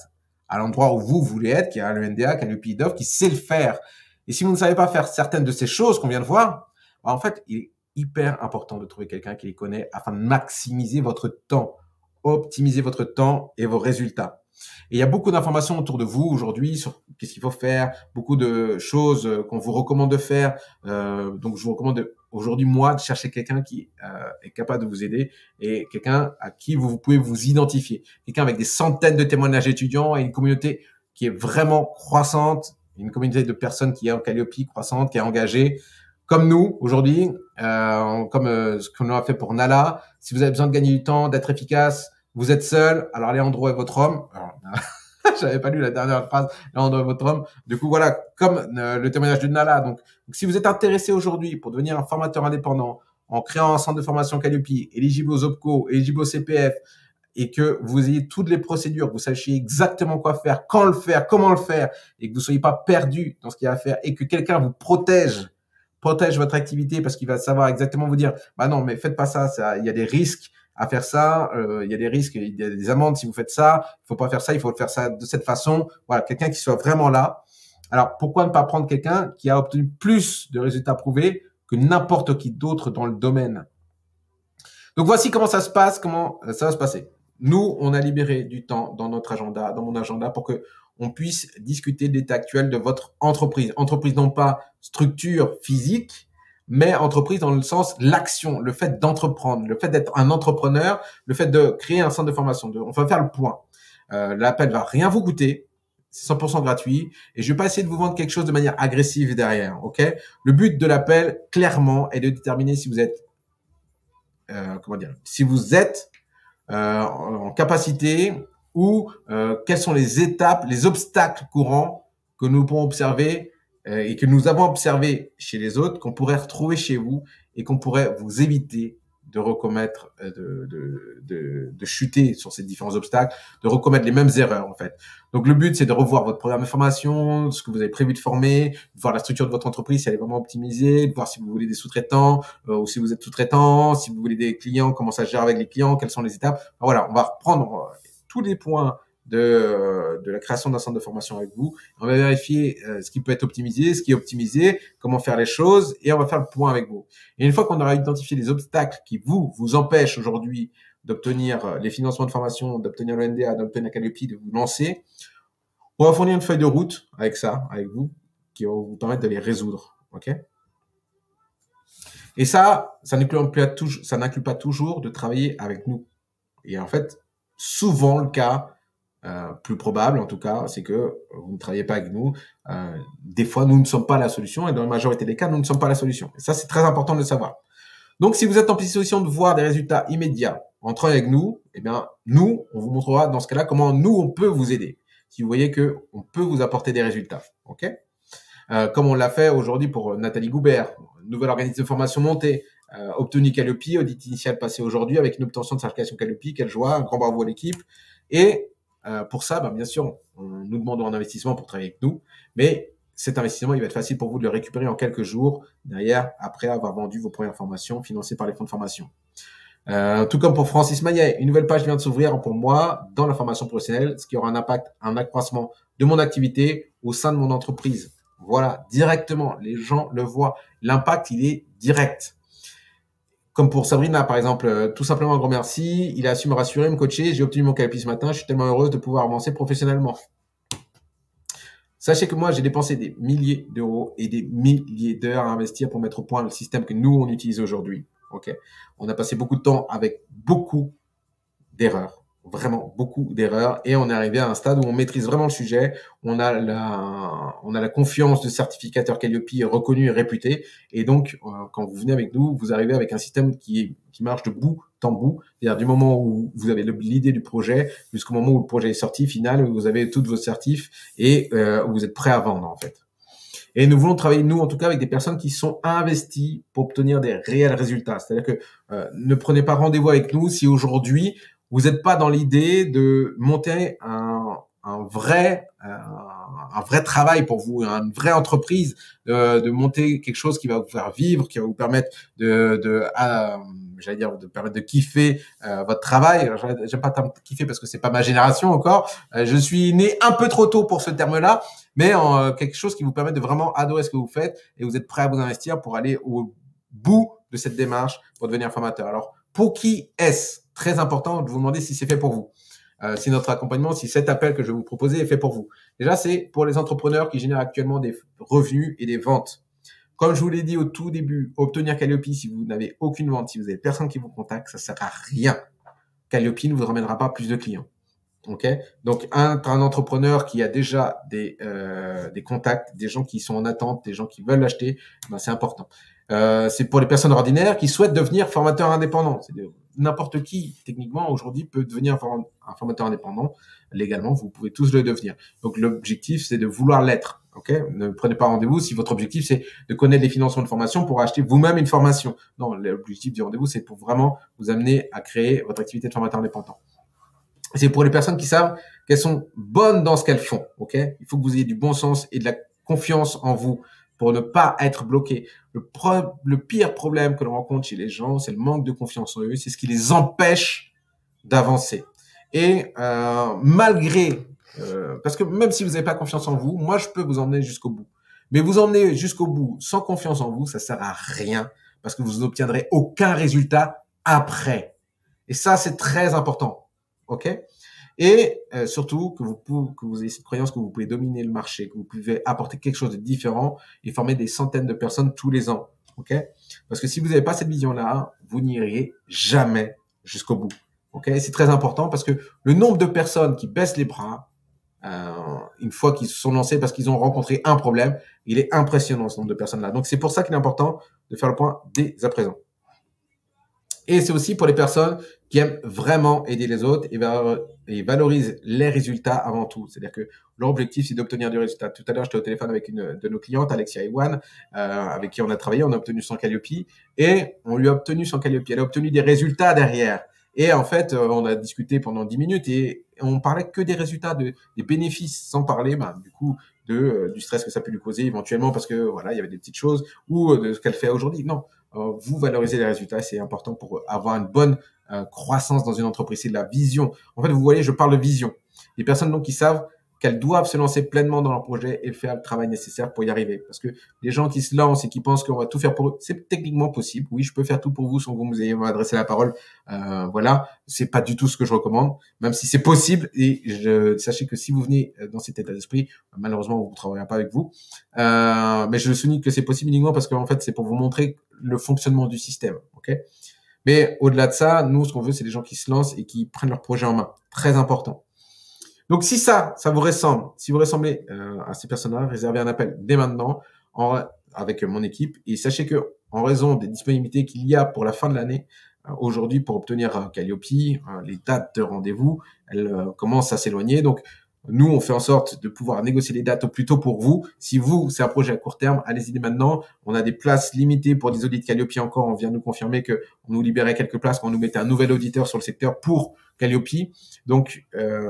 à l'endroit où vous voulez être, qui est à l'ENDA, Calliope, IDOF, qui sait le faire. Et si vous ne savez pas faire certaines de ces choses qu'on vient de voir, en fait, il est hyper important de trouver quelqu'un qui les connaît afin de maximiser votre temps, optimiser votre temps et vos résultats. Et il y a beaucoup d'informations autour de vous aujourd'hui sur qu'est-ce qu'il faut faire, beaucoup de choses qu'on vous recommande de faire. Donc, je vous recommande aujourd'hui, moi, de chercher quelqu'un qui est capable de vous aider et quelqu'un à qui vous pouvez vous identifier. Quelqu'un avec des centaines de témoignages étudiants et une communauté qui est vraiment croissante, une communauté de personnes qui est en Calliope croissante, qui est engagée, comme nous aujourd'hui, comme ce qu'on a fait pour Nala. Si vous avez besoin de gagner du temps, d'être efficace, vous êtes seul, alors Léandro est votre homme. J'avais pas lu la dernière phrase, Léandro est votre homme. Du coup, voilà, comme le témoignage de Nala. Donc, si vous êtes intéressé aujourd'hui pour devenir un formateur indépendant en créant un centre de formation Calliope, éligible aux OPCO, éligible au CPF, et que vous ayez toutes les procédures, vous sachiez exactement quoi faire, quand le faire, comment le faire, et que vous soyez pas perdu dans ce qu'il y a à faire, et que quelqu'un vous protège votre activité parce qu'il va savoir exactement vous dire, bah non, mais faites pas ça, il y a des risques à faire ça, il y a des risques, il y a des amendes si vous faites ça, il faut pas faire ça, il faut faire ça de cette façon. Voilà, quelqu'un qui soit vraiment là. Alors, pourquoi ne pas prendre quelqu'un qui a obtenu plus de résultats prouvés que n'importe qui d'autre dans le domaine? Donc, voici comment ça se passe, comment ça va se passer. Nous, on a libéré du temps dans notre agenda, dans mon agenda, pour que on puisse discuter de l'état actuel de votre entreprise. Entreprise non pas structure physique, mais entreprise dans le sens l'action, le fait d'entreprendre, le fait d'être un entrepreneur, le fait de créer un centre de formation. On va faire le point. L'appel va rien vous coûter, c'est 100% gratuit, et je vais pas essayer de vous vendre quelque chose de manière agressive derrière, ok? Le but de l'appel, clairement, est de déterminer si vous êtes, si vous êtes en capacité ou quelles sont les étapes, les obstacles courants que nous pourrons observer et que nous avons observé chez les autres, qu'on pourrait retrouver chez vous et qu'on pourrait vous éviter de recommettre, de chuter sur ces différents obstacles, de recommettre les mêmes erreurs en fait. Donc le but c'est de revoir votre programme de formation, ce que vous avez prévu de former, de voir la structure de votre entreprise si elle est vraiment optimisée, de voir si vous voulez des sous-traitants ou si vous êtes sous-traitant, si vous voulez des clients, comment ça se gère avec les clients, quelles sont les étapes. Voilà, on va reprendre tous les points de la création d'un centre de formation avec vous. On va vérifier ce qui peut être optimisé, ce qui est optimisé, comment faire les choses, et on va faire le point avec vous. Et une fois qu'on aura identifié les obstacles qui vous empêchent aujourd'hui d'obtenir les financements de formation, d'obtenir le NDA, d'obtenir Calliope, de vous lancer, on va fournir une feuille de route avec ça, avec vous, qui va vous permettre de les résoudre. Ok? Et ça n'inclut pas toujours de travailler avec nous. Et en fait, souvent le cas, plus probable en tout cas, c'est que vous ne travaillez pas avec nous. Des fois, nous ne sommes pas la solution et dans la majorité des cas, nous ne sommes pas la solution. Et ça, c'est très important de le savoir. Donc, si vous êtes en position de voir des résultats immédiats en travaillant avec nous, eh bien, nous, on vous montrera dans ce cas-là comment nous, on peut vous aider. Si vous voyez que on peut vous apporter des résultats, ok? Comme on l'a fait aujourd'hui pour Nathalie Goubert, nouvelle organisme de formation montée, obtenu Calliope, audit initial passé aujourd'hui avec une obtention de certification Calliope, quelle joie, un grand bravo à l'équipe. Et pour ça, bien sûr, nous demandons un investissement pour travailler avec nous, mais cet investissement, il va être facile pour vous de le récupérer en quelques jours derrière, après avoir vendu vos premières formations financées par les fonds de formation. Tout comme pour Francis Maillet, une nouvelle page vient de s'ouvrir pour moi dans la formation professionnelle, ce qui aura un impact, un accroissement de mon activité au sein de mon entreprise. Voilà, directement, les gens le voient. L'impact, il est direct. Comme pour Sabrina, par exemple, tout simplement un grand merci. Il a su me rassurer, me coacher. J'ai obtenu mon Calliope ce matin. Je suis tellement heureuse de pouvoir avancer professionnellement. Sachez que moi, j'ai dépensé des milliers d'euros et des milliers d'heures à investir pour mettre au point le système que nous, on utilise aujourd'hui. Ok, on a passé beaucoup de temps avec beaucoup d'erreurs. Vraiment beaucoup d'erreurs et on est arrivé à un stade où on maîtrise vraiment le sujet, on a la confiance de certificateur Calliope reconnu et réputé et donc quand vous venez avec nous, vous arrivez avec un système qui marche de bout en bout, c'est-à-dire du moment où vous avez l'idée du projet jusqu'au moment où le projet est sorti final, où vous avez toutes vos certifs et où vous êtes prêt à vendre en fait. Et nous voulons travailler, nous, en tout cas, avec des personnes qui sont investies pour obtenir des réels résultats. C'est-à-dire que ne prenez pas rendez-vous avec nous si aujourd'hui, vous n'êtes pas dans l'idée de monter un un vrai travail pour vous, une vraie entreprise, de monter quelque chose qui va vous faire vivre, qui va vous permettre j'allais dire, de permettre de kiffer votre travail. Alors, j'aime pas tant kiffer parce que c'est pas ma génération encore. Je suis né un peu trop tôt pour ce terme-là, mais quelque chose qui vous permet de vraiment adorer ce que vous faites et vous êtes prêt à vous investir pour aller au bout de cette démarche pour devenir formateur. Alors, pour qui est-ce? Très important de vous demander si c'est fait pour vous. Si notre accompagnement, si cet appel que je vais vous proposer est fait pour vous. Déjà, c'est pour les entrepreneurs qui génèrent actuellement des revenus et des ventes. Comme je vous l'ai dit au tout début, obtenir Calliope, si vous n'avez aucune vente, si vous n'avez personne qui vous contacte, ça sert à rien. Calliope ne vous ramènera pas plus de clients. Ok? Donc, un entrepreneur qui a déjà des contacts, des gens qui sont en attente, des gens qui veulent l'acheter, ben, c'est important. C'est pour les personnes ordinaires qui souhaitent devenir formateur indépendant. N'importe qui, techniquement, aujourd'hui, peut devenir un formateur indépendant. Légalement, vous pouvez tous le devenir. Donc, l'objectif, c'est de vouloir l'être. Ok? Ne prenez pas rendez-vous si votre objectif, c'est de connaître les financements de formation pour acheter vous-même une formation. Non, l'objectif du rendez-vous, c'est pour vraiment vous amener à créer votre activité de formateur indépendant. C'est pour les personnes qui savent qu'elles sont bonnes dans ce qu'elles font. Ok? Il faut que vous ayez du bon sens et de la confiance en vous pour ne pas être bloqué. Le pire problème que l'on rencontre chez les gens, c'est le manque de confiance en eux. C'est ce qui les empêche d'avancer. Et malgré, parce que même si vous n'avez pas confiance en vous, moi, je peux vous emmener jusqu'au bout. Mais vous emmener jusqu'au bout sans confiance en vous, ça sert à rien parce que vous n'obtiendrez aucun résultat après. Et ça, c'est très important. OK? Et surtout que vous ayez cette croyance que vous pouvez dominer le marché, que vous pouvez apporter quelque chose de différent et former des centaines de personnes tous les ans. OK? Parce que si vous n'avez pas cette vision-là, vous n'irez jamais jusqu'au bout. OK? C'est très important parce que le nombre de personnes qui baissent les bras une fois qu'ils se sont lancés parce qu'ils ont rencontré un problème, il est impressionnant ce nombre de personnes-là. Donc c'est pour ça qu'il est important de faire le point dès à présent. Et c'est aussi pour les personnes qui aiment vraiment aider les autres et valorisent les résultats avant tout. C'est-à-dire que leur objectif, c'est d'obtenir du résultat. Tout à l'heure, j'étais au téléphone avec une de nos clientes, Alexia Iwan, avec qui on a travaillé. On a obtenu son Calliope et on lui a obtenu son Calliope. Elle a obtenu des résultats derrière. Et en fait, on a discuté pendant 10 minutes et on parlait que des résultats, des bénéfices, sans parler du coup du stress que ça peut lui causer éventuellement parce que voilà, il y avait des petites choses ou de ce qu'elle fait aujourd'hui. Non, vous valorisez les résultats, c'est important pour avoir une bonne croissance dans une entreprise. C'est de la vision. En fait, vous voyez, je parle de vision. Des personnes donc qui savent qu'elles doivent se lancer pleinement dans leur projet et faire le travail nécessaire pour y arriver. Parce que les gens qui se lancent et qui pensent qu'on va tout faire pour eux, c'est techniquement possible. Oui, je peux faire tout pour vous sans que vous ayez m'adresser la parole. Voilà, c'est pas du tout ce que je recommande, même si c'est possible. Et sachez que si vous venez dans cet état d'esprit, malheureusement, on ne travaillera pas avec vous. Mais je souligne que c'est possible uniquement parce qu'en fait, c'est pour vous montrer le fonctionnement du système. Ok? Mais au-delà de ça, nous, ce qu'on veut, c'est des gens qui se lancent et qui prennent leur projet en main. Très important. Donc, si ça vous ressemble, si vous ressemblez à ces personnes-là, réservez un appel dès maintenant avec mon équipe. Et sachez que, en raison des disponibilités qu'il y a pour la fin de l'année, aujourd'hui, pour obtenir Calliope, les dates de rendez-vous, elles commencent à s'éloigner. Donc, nous, on fait en sorte de pouvoir négocier les dates au plus tôt pour vous. Si vous, c'est un projet à court terme, allez-y dès maintenant. On a des places limitées pour des audits Calliope encore. On vient nous confirmer que on nous libérait quelques places quand on nous mettait un nouvel auditeur sur le secteur pour Calliope. Donc,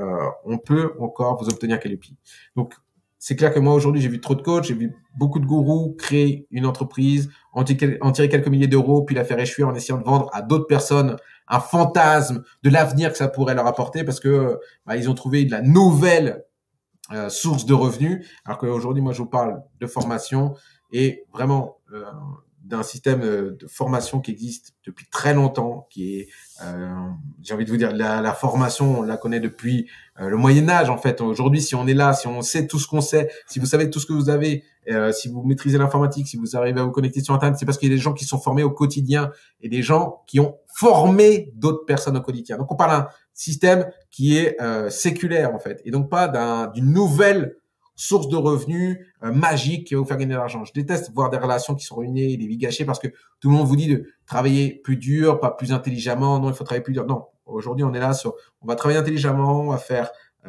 on peut encore vous obtenir Calliope. Donc, c'est clair que moi, aujourd'hui, j'ai vu trop de coachs, j'ai vu beaucoup de gourous créer une entreprise, en tirer quelques milliers d'euros, puis la faire échouer en essayant de vendre à d'autres personnes un fantasme de l'avenir que ça pourrait leur apporter parce que ils ont trouvé de la nouvelle source de revenus. Alors qu'aujourd'hui, moi, je vous parle de formation et vraiment d'un système de formation qui existe depuis très longtemps, qui est, j'ai envie de vous dire, la formation, on la connaît depuis le Moyen-Âge, en fait. Aujourd'hui, si on est là, si on sait tout ce qu'on sait, si vous savez tout ce que vous avez, si vous maîtrisez l'informatique, si vous arrivez à vous connecter sur Internet, c'est parce qu'il y a des gens qui sont formés au quotidien et des gens qui ont formé d'autres personnes au quotidien. Donc, on parle d'un système qui est séculaire, en fait, et donc pas d'une nouvelle source de revenus magique qui va vous faire gagner de l'argent. Je déteste voir des relations qui sont ruinées et des vies gâchées parce que tout le monde vous dit de travailler plus dur, pas plus intelligemment. Non, il faut travailler plus dur. Non, aujourd'hui, on est là on va travailler intelligemment, on va faire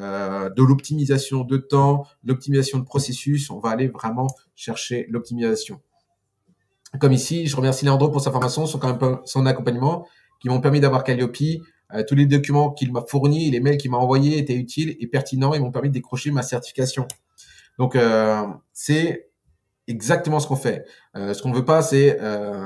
de l'optimisation de temps, l'optimisation de processus. On va aller vraiment chercher l'optimisation. Comme ici, je remercie Leandro pour sa formation, son accompagnement, qui m'ont permis d'avoir Calliope. Tous les documents qu'il m'a fournis, les mails qu'il m'a envoyés étaient utiles et pertinents et m'ont permis de décrocher ma certification. Donc, c'est exactement ce qu'on fait. Ce qu'on ne veut pas, c'est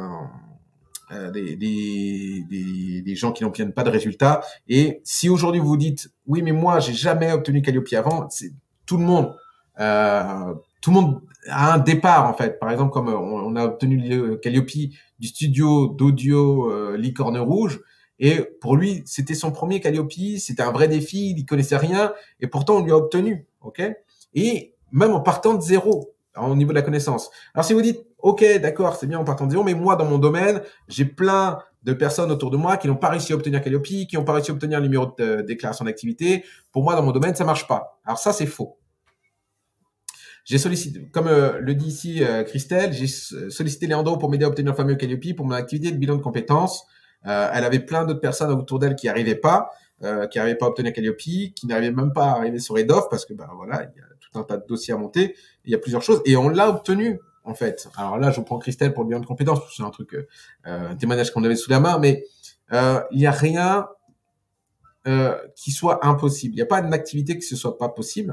des gens qui n'obtiennent pas de résultats. Et si aujourd'hui vous dites, oui, mais moi, j'ai jamais obtenu Calliope avant, c'est tout le monde. Tout le monde a un départ, en fait. Par exemple, comme on a obtenu le Calliope du studio d'audio Licorne Rouge. Et pour lui, c'était son premier Calliope, c'était un vrai défi, il n'y connaissait rien, et pourtant on lui a obtenu, ok. Et même en partant de zéro, au niveau de la connaissance. Alors si vous dites, ok, d'accord, c'est bien en partant de zéro, mais moi, dans mon domaine, j'ai plein de personnes autour de moi qui n'ont pas réussi à obtenir Calliope, qui n'ont pas réussi à obtenir le numéro de déclaration d'activité. Pour moi, dans mon domaine, ça marche pas. Alors ça, c'est faux. J'ai sollicité, comme le dit ici Christelle, j'ai sollicité Leandro pour m'aider à obtenir le fameux Calliope pour mon activité de bilan de compétences. Elle avait plein d'autres personnes autour d'elle qui n'arrivaient pas à obtenir Calliope, qui n'arrivaient même pas à arriver sur Redoff parce que voilà, il y a tout un tas de dossiers à monter, il y a plusieurs choses et on l'a obtenu en fait. Alors là, je vous prends Christelle pour le bilan de compétences, parce que c'est un truc, un témoignage qu'on avait sous la main, mais il n'y a rien qui soit impossible. Il n'y a pas une activité qui ne soit pas possible.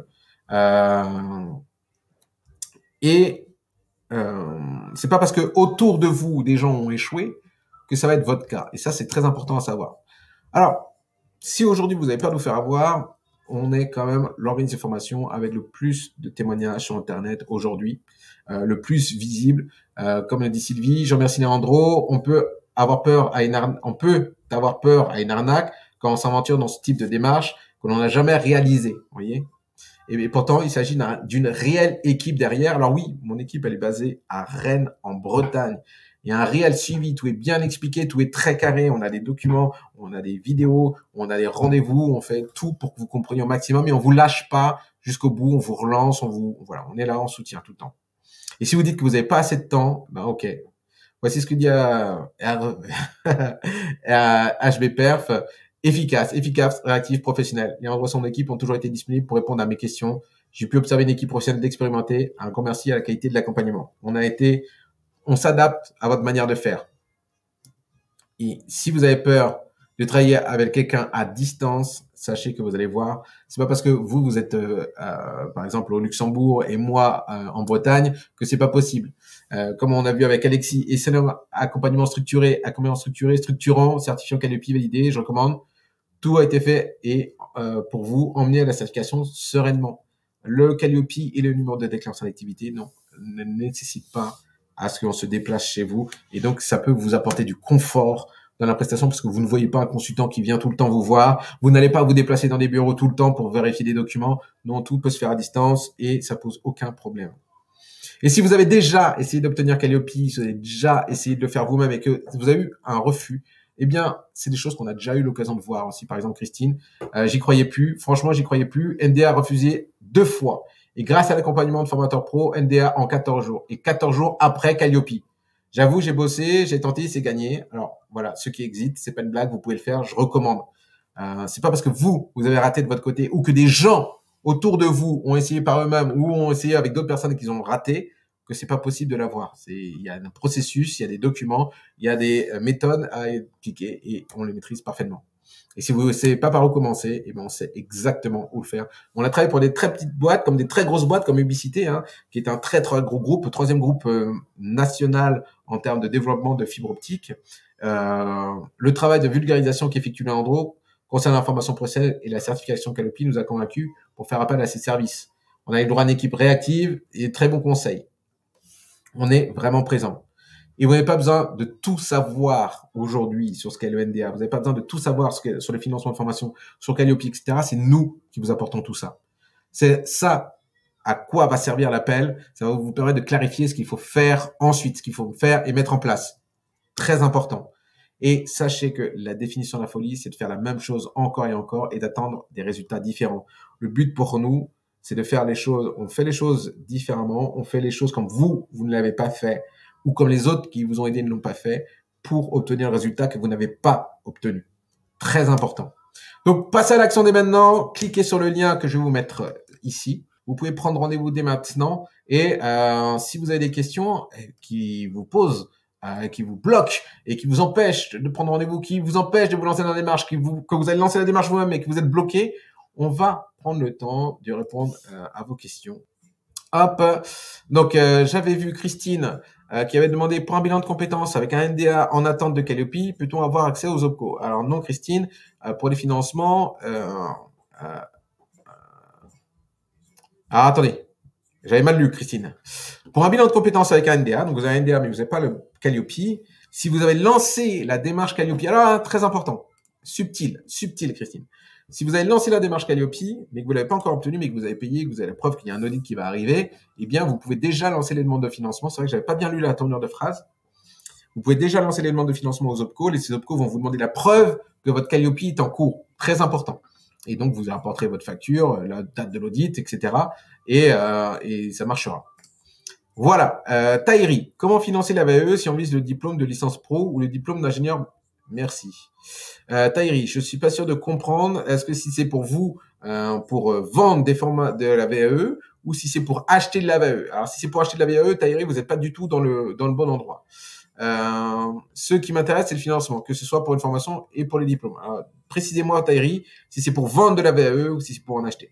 Et c'est pas parce que autour de vous des gens ont échoué que ça va être votre cas. Et ça, c'est très important à savoir. Alors, si aujourd'hui vous avez peur de vous faire avoir, on est quand même l'organisme de formation avec le plus de témoignages sur Internet aujourd'hui, le plus visible. Comme l'a dit Sylvie, je remercie Leandro. On peut avoir peur à une arnaque quand on s'aventure dans ce type de démarche que l'on n'a jamais réalisé. Vous voyez. Et pourtant, il s'agit d'une réelle équipe derrière. Alors oui, mon équipe, elle est basée à Rennes, en Bretagne. Il y a un réel suivi, tout est bien expliqué, tout est très carré. On a des documents, on a des vidéos, on a des rendez-vous, on fait tout pour que vous compreniez au maximum, mais on vous lâche pas jusqu'au bout, on vous relance, voilà, on est là en soutien tout le temps. Et si vous dites que vous n'avez pas assez de temps, ben ok. Voici ce que dit HB Perf. Efficace, réactif, professionnel. Leandro et son équipe ont toujours été disponibles pour répondre à mes questions. J'ai pu observer une équipe professionnelle d'expérimentés. Un grand merci à la qualité de l'accompagnement. On s'adapte à votre manière de faire. Et si vous avez peur de travailler avec quelqu'un à distance, sachez que vous allez voir, c'est pas parce que vous êtes par exemple au Luxembourg et moi en Bretagne que c'est pas possible. Comme on a vu avec Alexis et c'est un accompagnement structurant, certifiant Calliope validé, je recommande. Tout a été fait et pour vous emmener à la certification sereinement. Le Calliope et le numéro de déclaration d'activité ne nécessitent pas à ce qu'on se déplace chez vous. Et donc, ça peut vous apporter du confort dans la prestation parce que vous ne voyez pas un consultant qui vient tout le temps vous voir. Vous n'allez pas vous déplacer dans des bureaux tout le temps pour vérifier des documents. Non, tout peut se faire à distance et ça pose aucun problème. Et si vous avez déjà essayé d'obtenir Calliope, si vous avez déjà essayé de le faire vous-même et que vous avez eu un refus, eh bien, c'est des choses qu'on a déjà eu l'occasion de voir aussi. Par exemple, Christine, j'y croyais plus. Franchement, j'y croyais plus. NDA a refusé 2 fois. Et grâce à l'accompagnement de Formateur Pro, NDA en 14 jours. Et 14 jours après Calliope. J'avoue, j'ai bossé, j'ai tenté, c'est gagné. Alors, voilà, ceux qui exitent, c'est pas une blague, vous pouvez le faire, je recommande. C'est pas parce que vous avez raté de votre côté ou que des gens autour de vous ont essayé par eux-mêmes ou ont essayé avec d'autres personnes qu'ils ont raté que c'est pas possible de l'avoir. Il y a un processus, il y a des documents, il y a des méthodes à appliquer et on les maîtrise parfaitement. Et si vous ne savez pas par où commencer, eh ben on sait exactement où le faire. On a travaillé pour des très petites boîtes, comme des très grosses boîtes, comme Ubicité, qui est un très très gros groupe, le 3e groupe national en termes de développement de fibre optique. Le travail de vulgarisation qu'effectue Leandro concernant l'information professionnelle et la certification Calliope nous a convaincus pour faire appel à ces services. On a eu le droit à une équipe réactive et de très bons conseils. On est vraiment présent. Et vous n'avez pas besoin de tout savoir aujourd'hui sur ce qu'est le NDA. Vous n'avez pas besoin de tout savoir sur les financements de formation, sur Calliope, etc. C'est nous qui vous apportons tout ça. C'est ça à quoi va servir l'appel. Ça va vous permettre de clarifier ce qu'il faut faire ensuite, ce qu'il faut faire et mettre en place. Très important. Et sachez que la définition de la folie, c'est de faire la même chose encore et encore et d'attendre des résultats différents. Le but pour nous, c'est de faire les choses, on fait les choses différemment, on fait les choses comme vous ne l'avez pas fait, ou comme les autres qui vous ont aidé ne l'ont pas fait, pour obtenir le résultat que vous n'avez pas obtenu. Très important. Donc, passez à l'action dès maintenant, cliquez sur le lien que je vais vous mettre ici. Vous pouvez prendre rendez-vous dès maintenant. Et si vous avez des questions qui vous posent qui vous bloque et qui vous empêche de prendre rendez-vous, qui vous empêche de vous lancer dans la démarche, que vous allez lancer la démarche vous-même et que vous êtes bloqué, on va prendre le temps de répondre à vos questions. Hop. Donc, j'avais vu Christine qui avait demandé pour un bilan de compétences avec un NDA en attente de Calliope, peut-on avoir accès aux OPCO? Alors non, Christine, pour les financements... Ah, attendez. J'avais mal lu, Christine. Pour un bilan de compétences avec un NDA, donc vous avez un NDA, mais vous n'avez pas le Calliope, si vous avez lancé la démarche Calliope, alors très important, subtil, Christine. Si vous avez lancé la démarche Calliope, mais que vous ne l'avez pas encore obtenue, mais que vous avez payé, que vous avez la preuve qu'il y a un audit qui va arriver, eh bien, vous pouvez déjà lancer les demandes de financement. C'est vrai que j'avais pas bien lu la tournure de phrase. Vous pouvez déjà lancer les demandes de financement aux OPCO. Et ces OPCO vont vous demander la preuve que votre Calliope est en cours. Très important. Et donc, vous apporterez votre facture, la date de l'audit, etc. Et ça marchera. Voilà. Tahiri, comment financer la VAE si on vise le diplôme de licence pro ou le diplôme d'ingénieur? Merci. Tahiri, je suis pas sûr de comprendre. Est-ce que si c'est pour vous, pour vendre des formats de la VAE ou si c'est pour acheter de la VAE? Alors, si c'est pour acheter de la VAE, Tahiri, vous n'êtes pas du tout dans le bon endroit. Ce qui m'intéresse, c'est le financement, que ce soit pour une formation et pour les diplômes. Alors, précisez-moi, Tahiri, si c'est pour vendre de la VAE ou si c'est pour en acheter.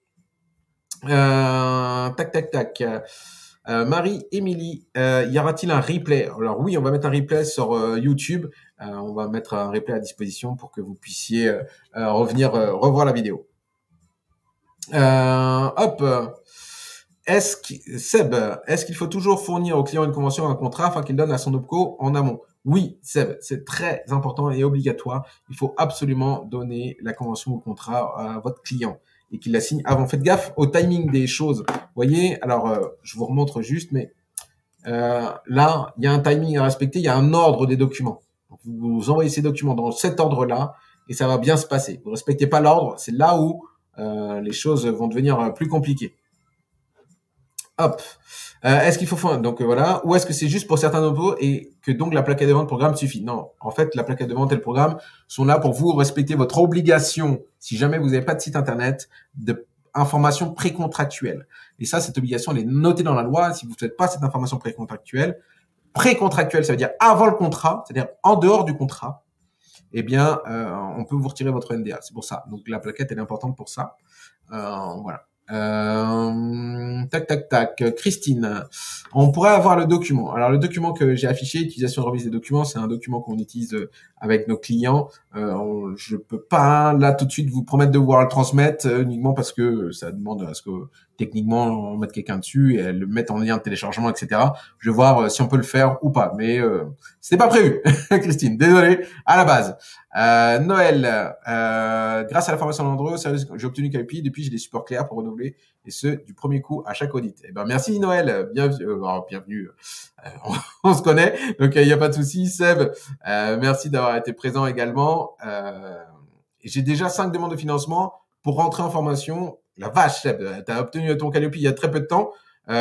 Tac. Marie-Émilie, y aura-t-il un replay? Alors oui, on va mettre un replay sur YouTube. On va mettre un replay à disposition pour que vous puissiez revenir revoir la vidéo. Seb, est-ce qu'il faut toujours fournir au client une convention, un contrat afin qu'il donne à son OPCO en amont? Oui, Seb, c'est très important et obligatoire. Il faut absolument donner la convention ou le contrat à votre client et qu'il la signe avant. Faites gaffe au timing des choses. Vous voyez, alors je vous remontre juste, mais là, il y a un timing à respecter, il y a un ordre des documents. Donc, vous envoyez ces documents dans cet ordre-là et ça va bien se passer. Vous ne respectez pas l'ordre, c'est là où les choses vont devenir plus compliquées. Hop. Est-ce qu'il faut donc voilà, ou est-ce que c'est juste pour certains OPCO et que donc la plaquette de vente programme suffit? Non, en fait, la plaquette de vente et le programme sont là pour vous respecter votre obligation, si jamais vous n'avez pas de site internet, de information précontractuelle. Et ça, cette obligation, elle est notée dans la loi. Si vous ne faites pas cette information précontractuelle, ça veut dire avant le contrat, c'est-à-dire en dehors du contrat, eh bien, on peut vous retirer votre NDA. C'est pour ça. Donc la plaquette, elle est importante pour ça. Voilà. Christine, on pourrait avoir le document. Alors le document que j'ai affiché, utilisation de remise des documents, c'est un document qu'on utilise avec nos clients. Je peux pas là tout de suite vous promettre de pouvoir le transmettre uniquement parce que ça demande à ce que techniquement on mette quelqu'un dessus et le mettre en lien de téléchargement, etc. Je vais voir si on peut le faire ou pas, mais c'était pas prévu. Christine, désolé à la base. Noël, grâce à la formation d'Andrew, j'ai obtenu Calliope. Depuis, j'ai des supports clairs pour renouveler et ce du premier coup à chaque audit. Eh ben merci Noël, bienvenue. On se connaît, donc il n'y a pas de souci. Seb, merci d'avoir été présent également. J'ai déjà 5 demandes de financement pour rentrer en formation. La vache, Seb, t'as obtenu ton Calliope il y a très peu de temps.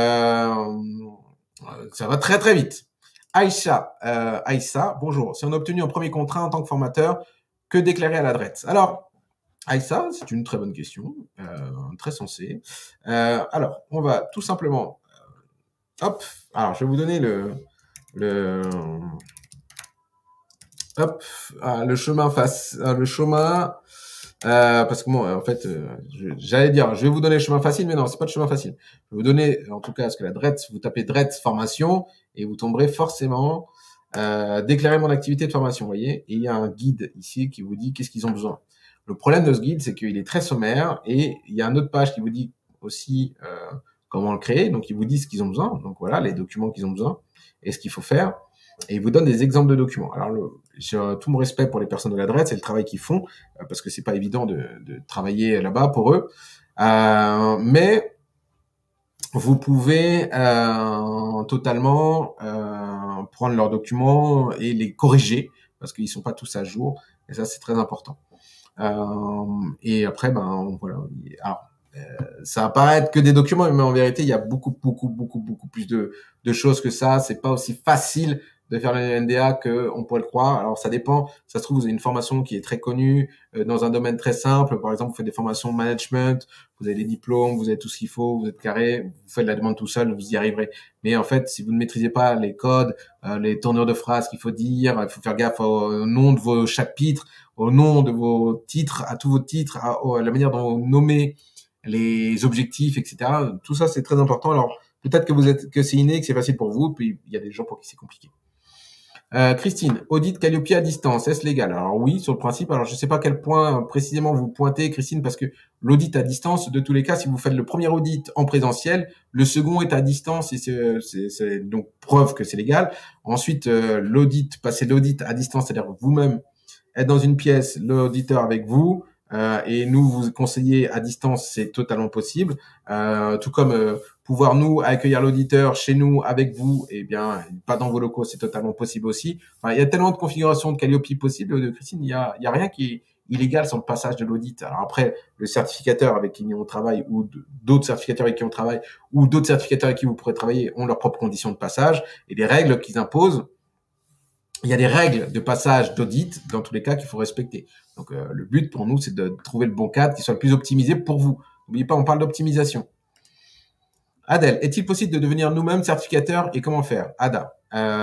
Ça va très très vite. Aïssa, bonjour. Si on a obtenu un premier contrat en tant que formateur, que déclarer à la DRETS? Alors, Aïssa, c'est une très bonne question, très sensée. Alors, on va tout simplement... hop, alors je vais vous donner le chemin parce que moi, en fait, j'allais dire, je vais vous donner le chemin facile, mais non, c'est pas le chemin facile. Je vais vous donner, en tout cas, ce que la DRETS, vous tapez DRETS formation et vous tomberez forcément déclarer mon activité de formation, vous voyez. Et il y a un guide ici qui vous dit qu'est-ce qu'ils ont besoin. Le problème de ce guide, c'est qu'il est très sommaire et il y a une autre page qui vous dit aussi comment le créer. Donc, il vous dit ce qu'ils ont besoin. Donc, voilà, les documents qu'ils ont besoin et ce qu'il faut faire. Et il vous donne des exemples de documents. Alors, j'ai tout mon respect pour les personnes de la DRETS, c'est le travail qu'ils font, parce que c'est pas évident de travailler là-bas pour eux. Mais vous pouvez totalement prendre leurs documents et les corriger, parce qu'ils sont pas tous à jour. Et ça, c'est très important. Et après, voilà. Alors, ça va paraître que des documents, mais en vérité, il y a beaucoup plus de choses que ça. C'est pas aussi facile de faire le NDA qu'on pourrait le croire. Alors, ça dépend. Ça se trouve, vous avez une formation qui est très connue dans un domaine très simple. Par exemple, vous faites des formations management, vous avez des diplômes, vous avez tout ce qu'il faut, vous êtes carré, vous faites la demande tout seul, vous y arriverez. Mais en fait, si vous ne maîtrisez pas les codes, les tournures de phrases qu'il faut dire, il faut faire gaffe au nom de vos chapitres, au nom de vos titres, à tous vos titres, à la manière dont vous nommez les objectifs, etc. Tout ça, c'est très important. Alors, peut-être que c'est inné, que c'est facile pour vous, puis il y a des gens pour qui c'est compliqué. Christine, audit Calliope à distance, est-ce légal? Alors oui, sur le principe. Alors je ne sais pas quel point précisément vous pointez, Christine, parce que l'audit à distance, de tous les cas, si vous faites le premier audit en présentiel, le second est à distance et c'est donc preuve que c'est légal. Ensuite, passer l'audit à distance, c'est-à-dire vous-même être dans une pièce, l'auditeur avec vous, et nous vous conseiller à distance, c'est totalement possible. Tout comme pouvoir nous accueillir l'auditeur chez nous avec vous, eh bien pas dans vos locaux, c'est totalement possible aussi. Enfin, il y a tellement de configurations de Calliope possibles, de Christine, il y a rien qui est illégal sur le passage de l'audit. Alors après, le certificateur avec qui on travaille ou d'autres certificateurs avec qui on travaille ou d'autres certificateurs avec qui vous pourrez travailler ont leurs propres conditions de passage et les règles qu'ils imposent. Il y a des règles de passage d'audit dans tous les cas qu'il faut respecter. Donc le but pour nous, c'est de trouver le bon cadre qui soit le plus optimisé pour vous. N'oubliez pas, on parle d'optimisation. Adèle, est-il possible de devenir nous-mêmes certificateurs et comment faire? Ada,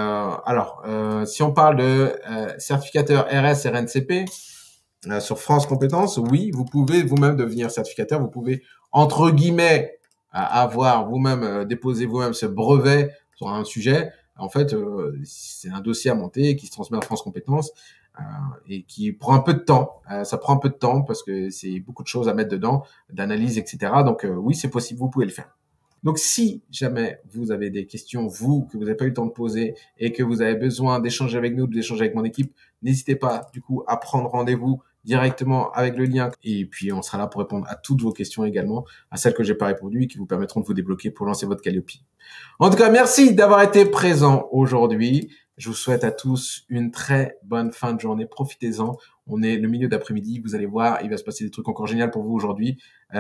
si on parle de certificateur RS RNCP sur France Compétences, oui, vous pouvez vous-même devenir certificateur. Vous pouvez entre guillemets avoir vous-même déposer vous-même ce brevet sur un sujet. En fait, c'est un dossier à monter qui se transmet à France Compétences et qui prend un peu de temps. Ça prend un peu de temps parce que c'est beaucoup de choses à mettre dedans, d'analyse, etc. Donc oui, c'est possible, vous pouvez le faire. Donc, si jamais vous avez des questions, vous, que vous n'avez pas eu le temps de poser et que vous avez besoin d'échanger avec nous, d'échanger avec mon équipe, n'hésitez pas, du coup, à prendre rendez-vous directement avec le lien. Et puis, on sera là pour répondre à toutes vos questions également, à celles que j'ai pas répondu et qui vous permettront de vous débloquer pour lancer votre Calliope. En tout cas, merci d'avoir été présent aujourd'hui. Je vous souhaite à tous une très bonne fin de journée. Profitez-en. On est le milieu d'après-midi. Vous allez voir, il va se passer des trucs encore géniaux pour vous aujourd'hui.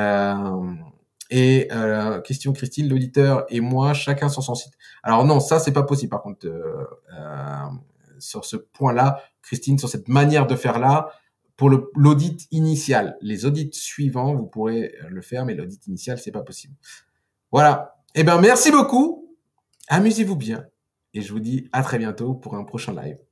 Question Christine, l'auditeur et moi, chacun sur son site. Alors non, ça c'est pas possible. Par contre, sur ce point-là, Christine, sur cette manière de faire là, pour l'audit initial, les audits suivants, vous pourrez le faire, mais l'audit initial, c'est pas possible. Voilà. Eh ben merci beaucoup. Amusez-vous bien et je vous dis à très bientôt pour un prochain live.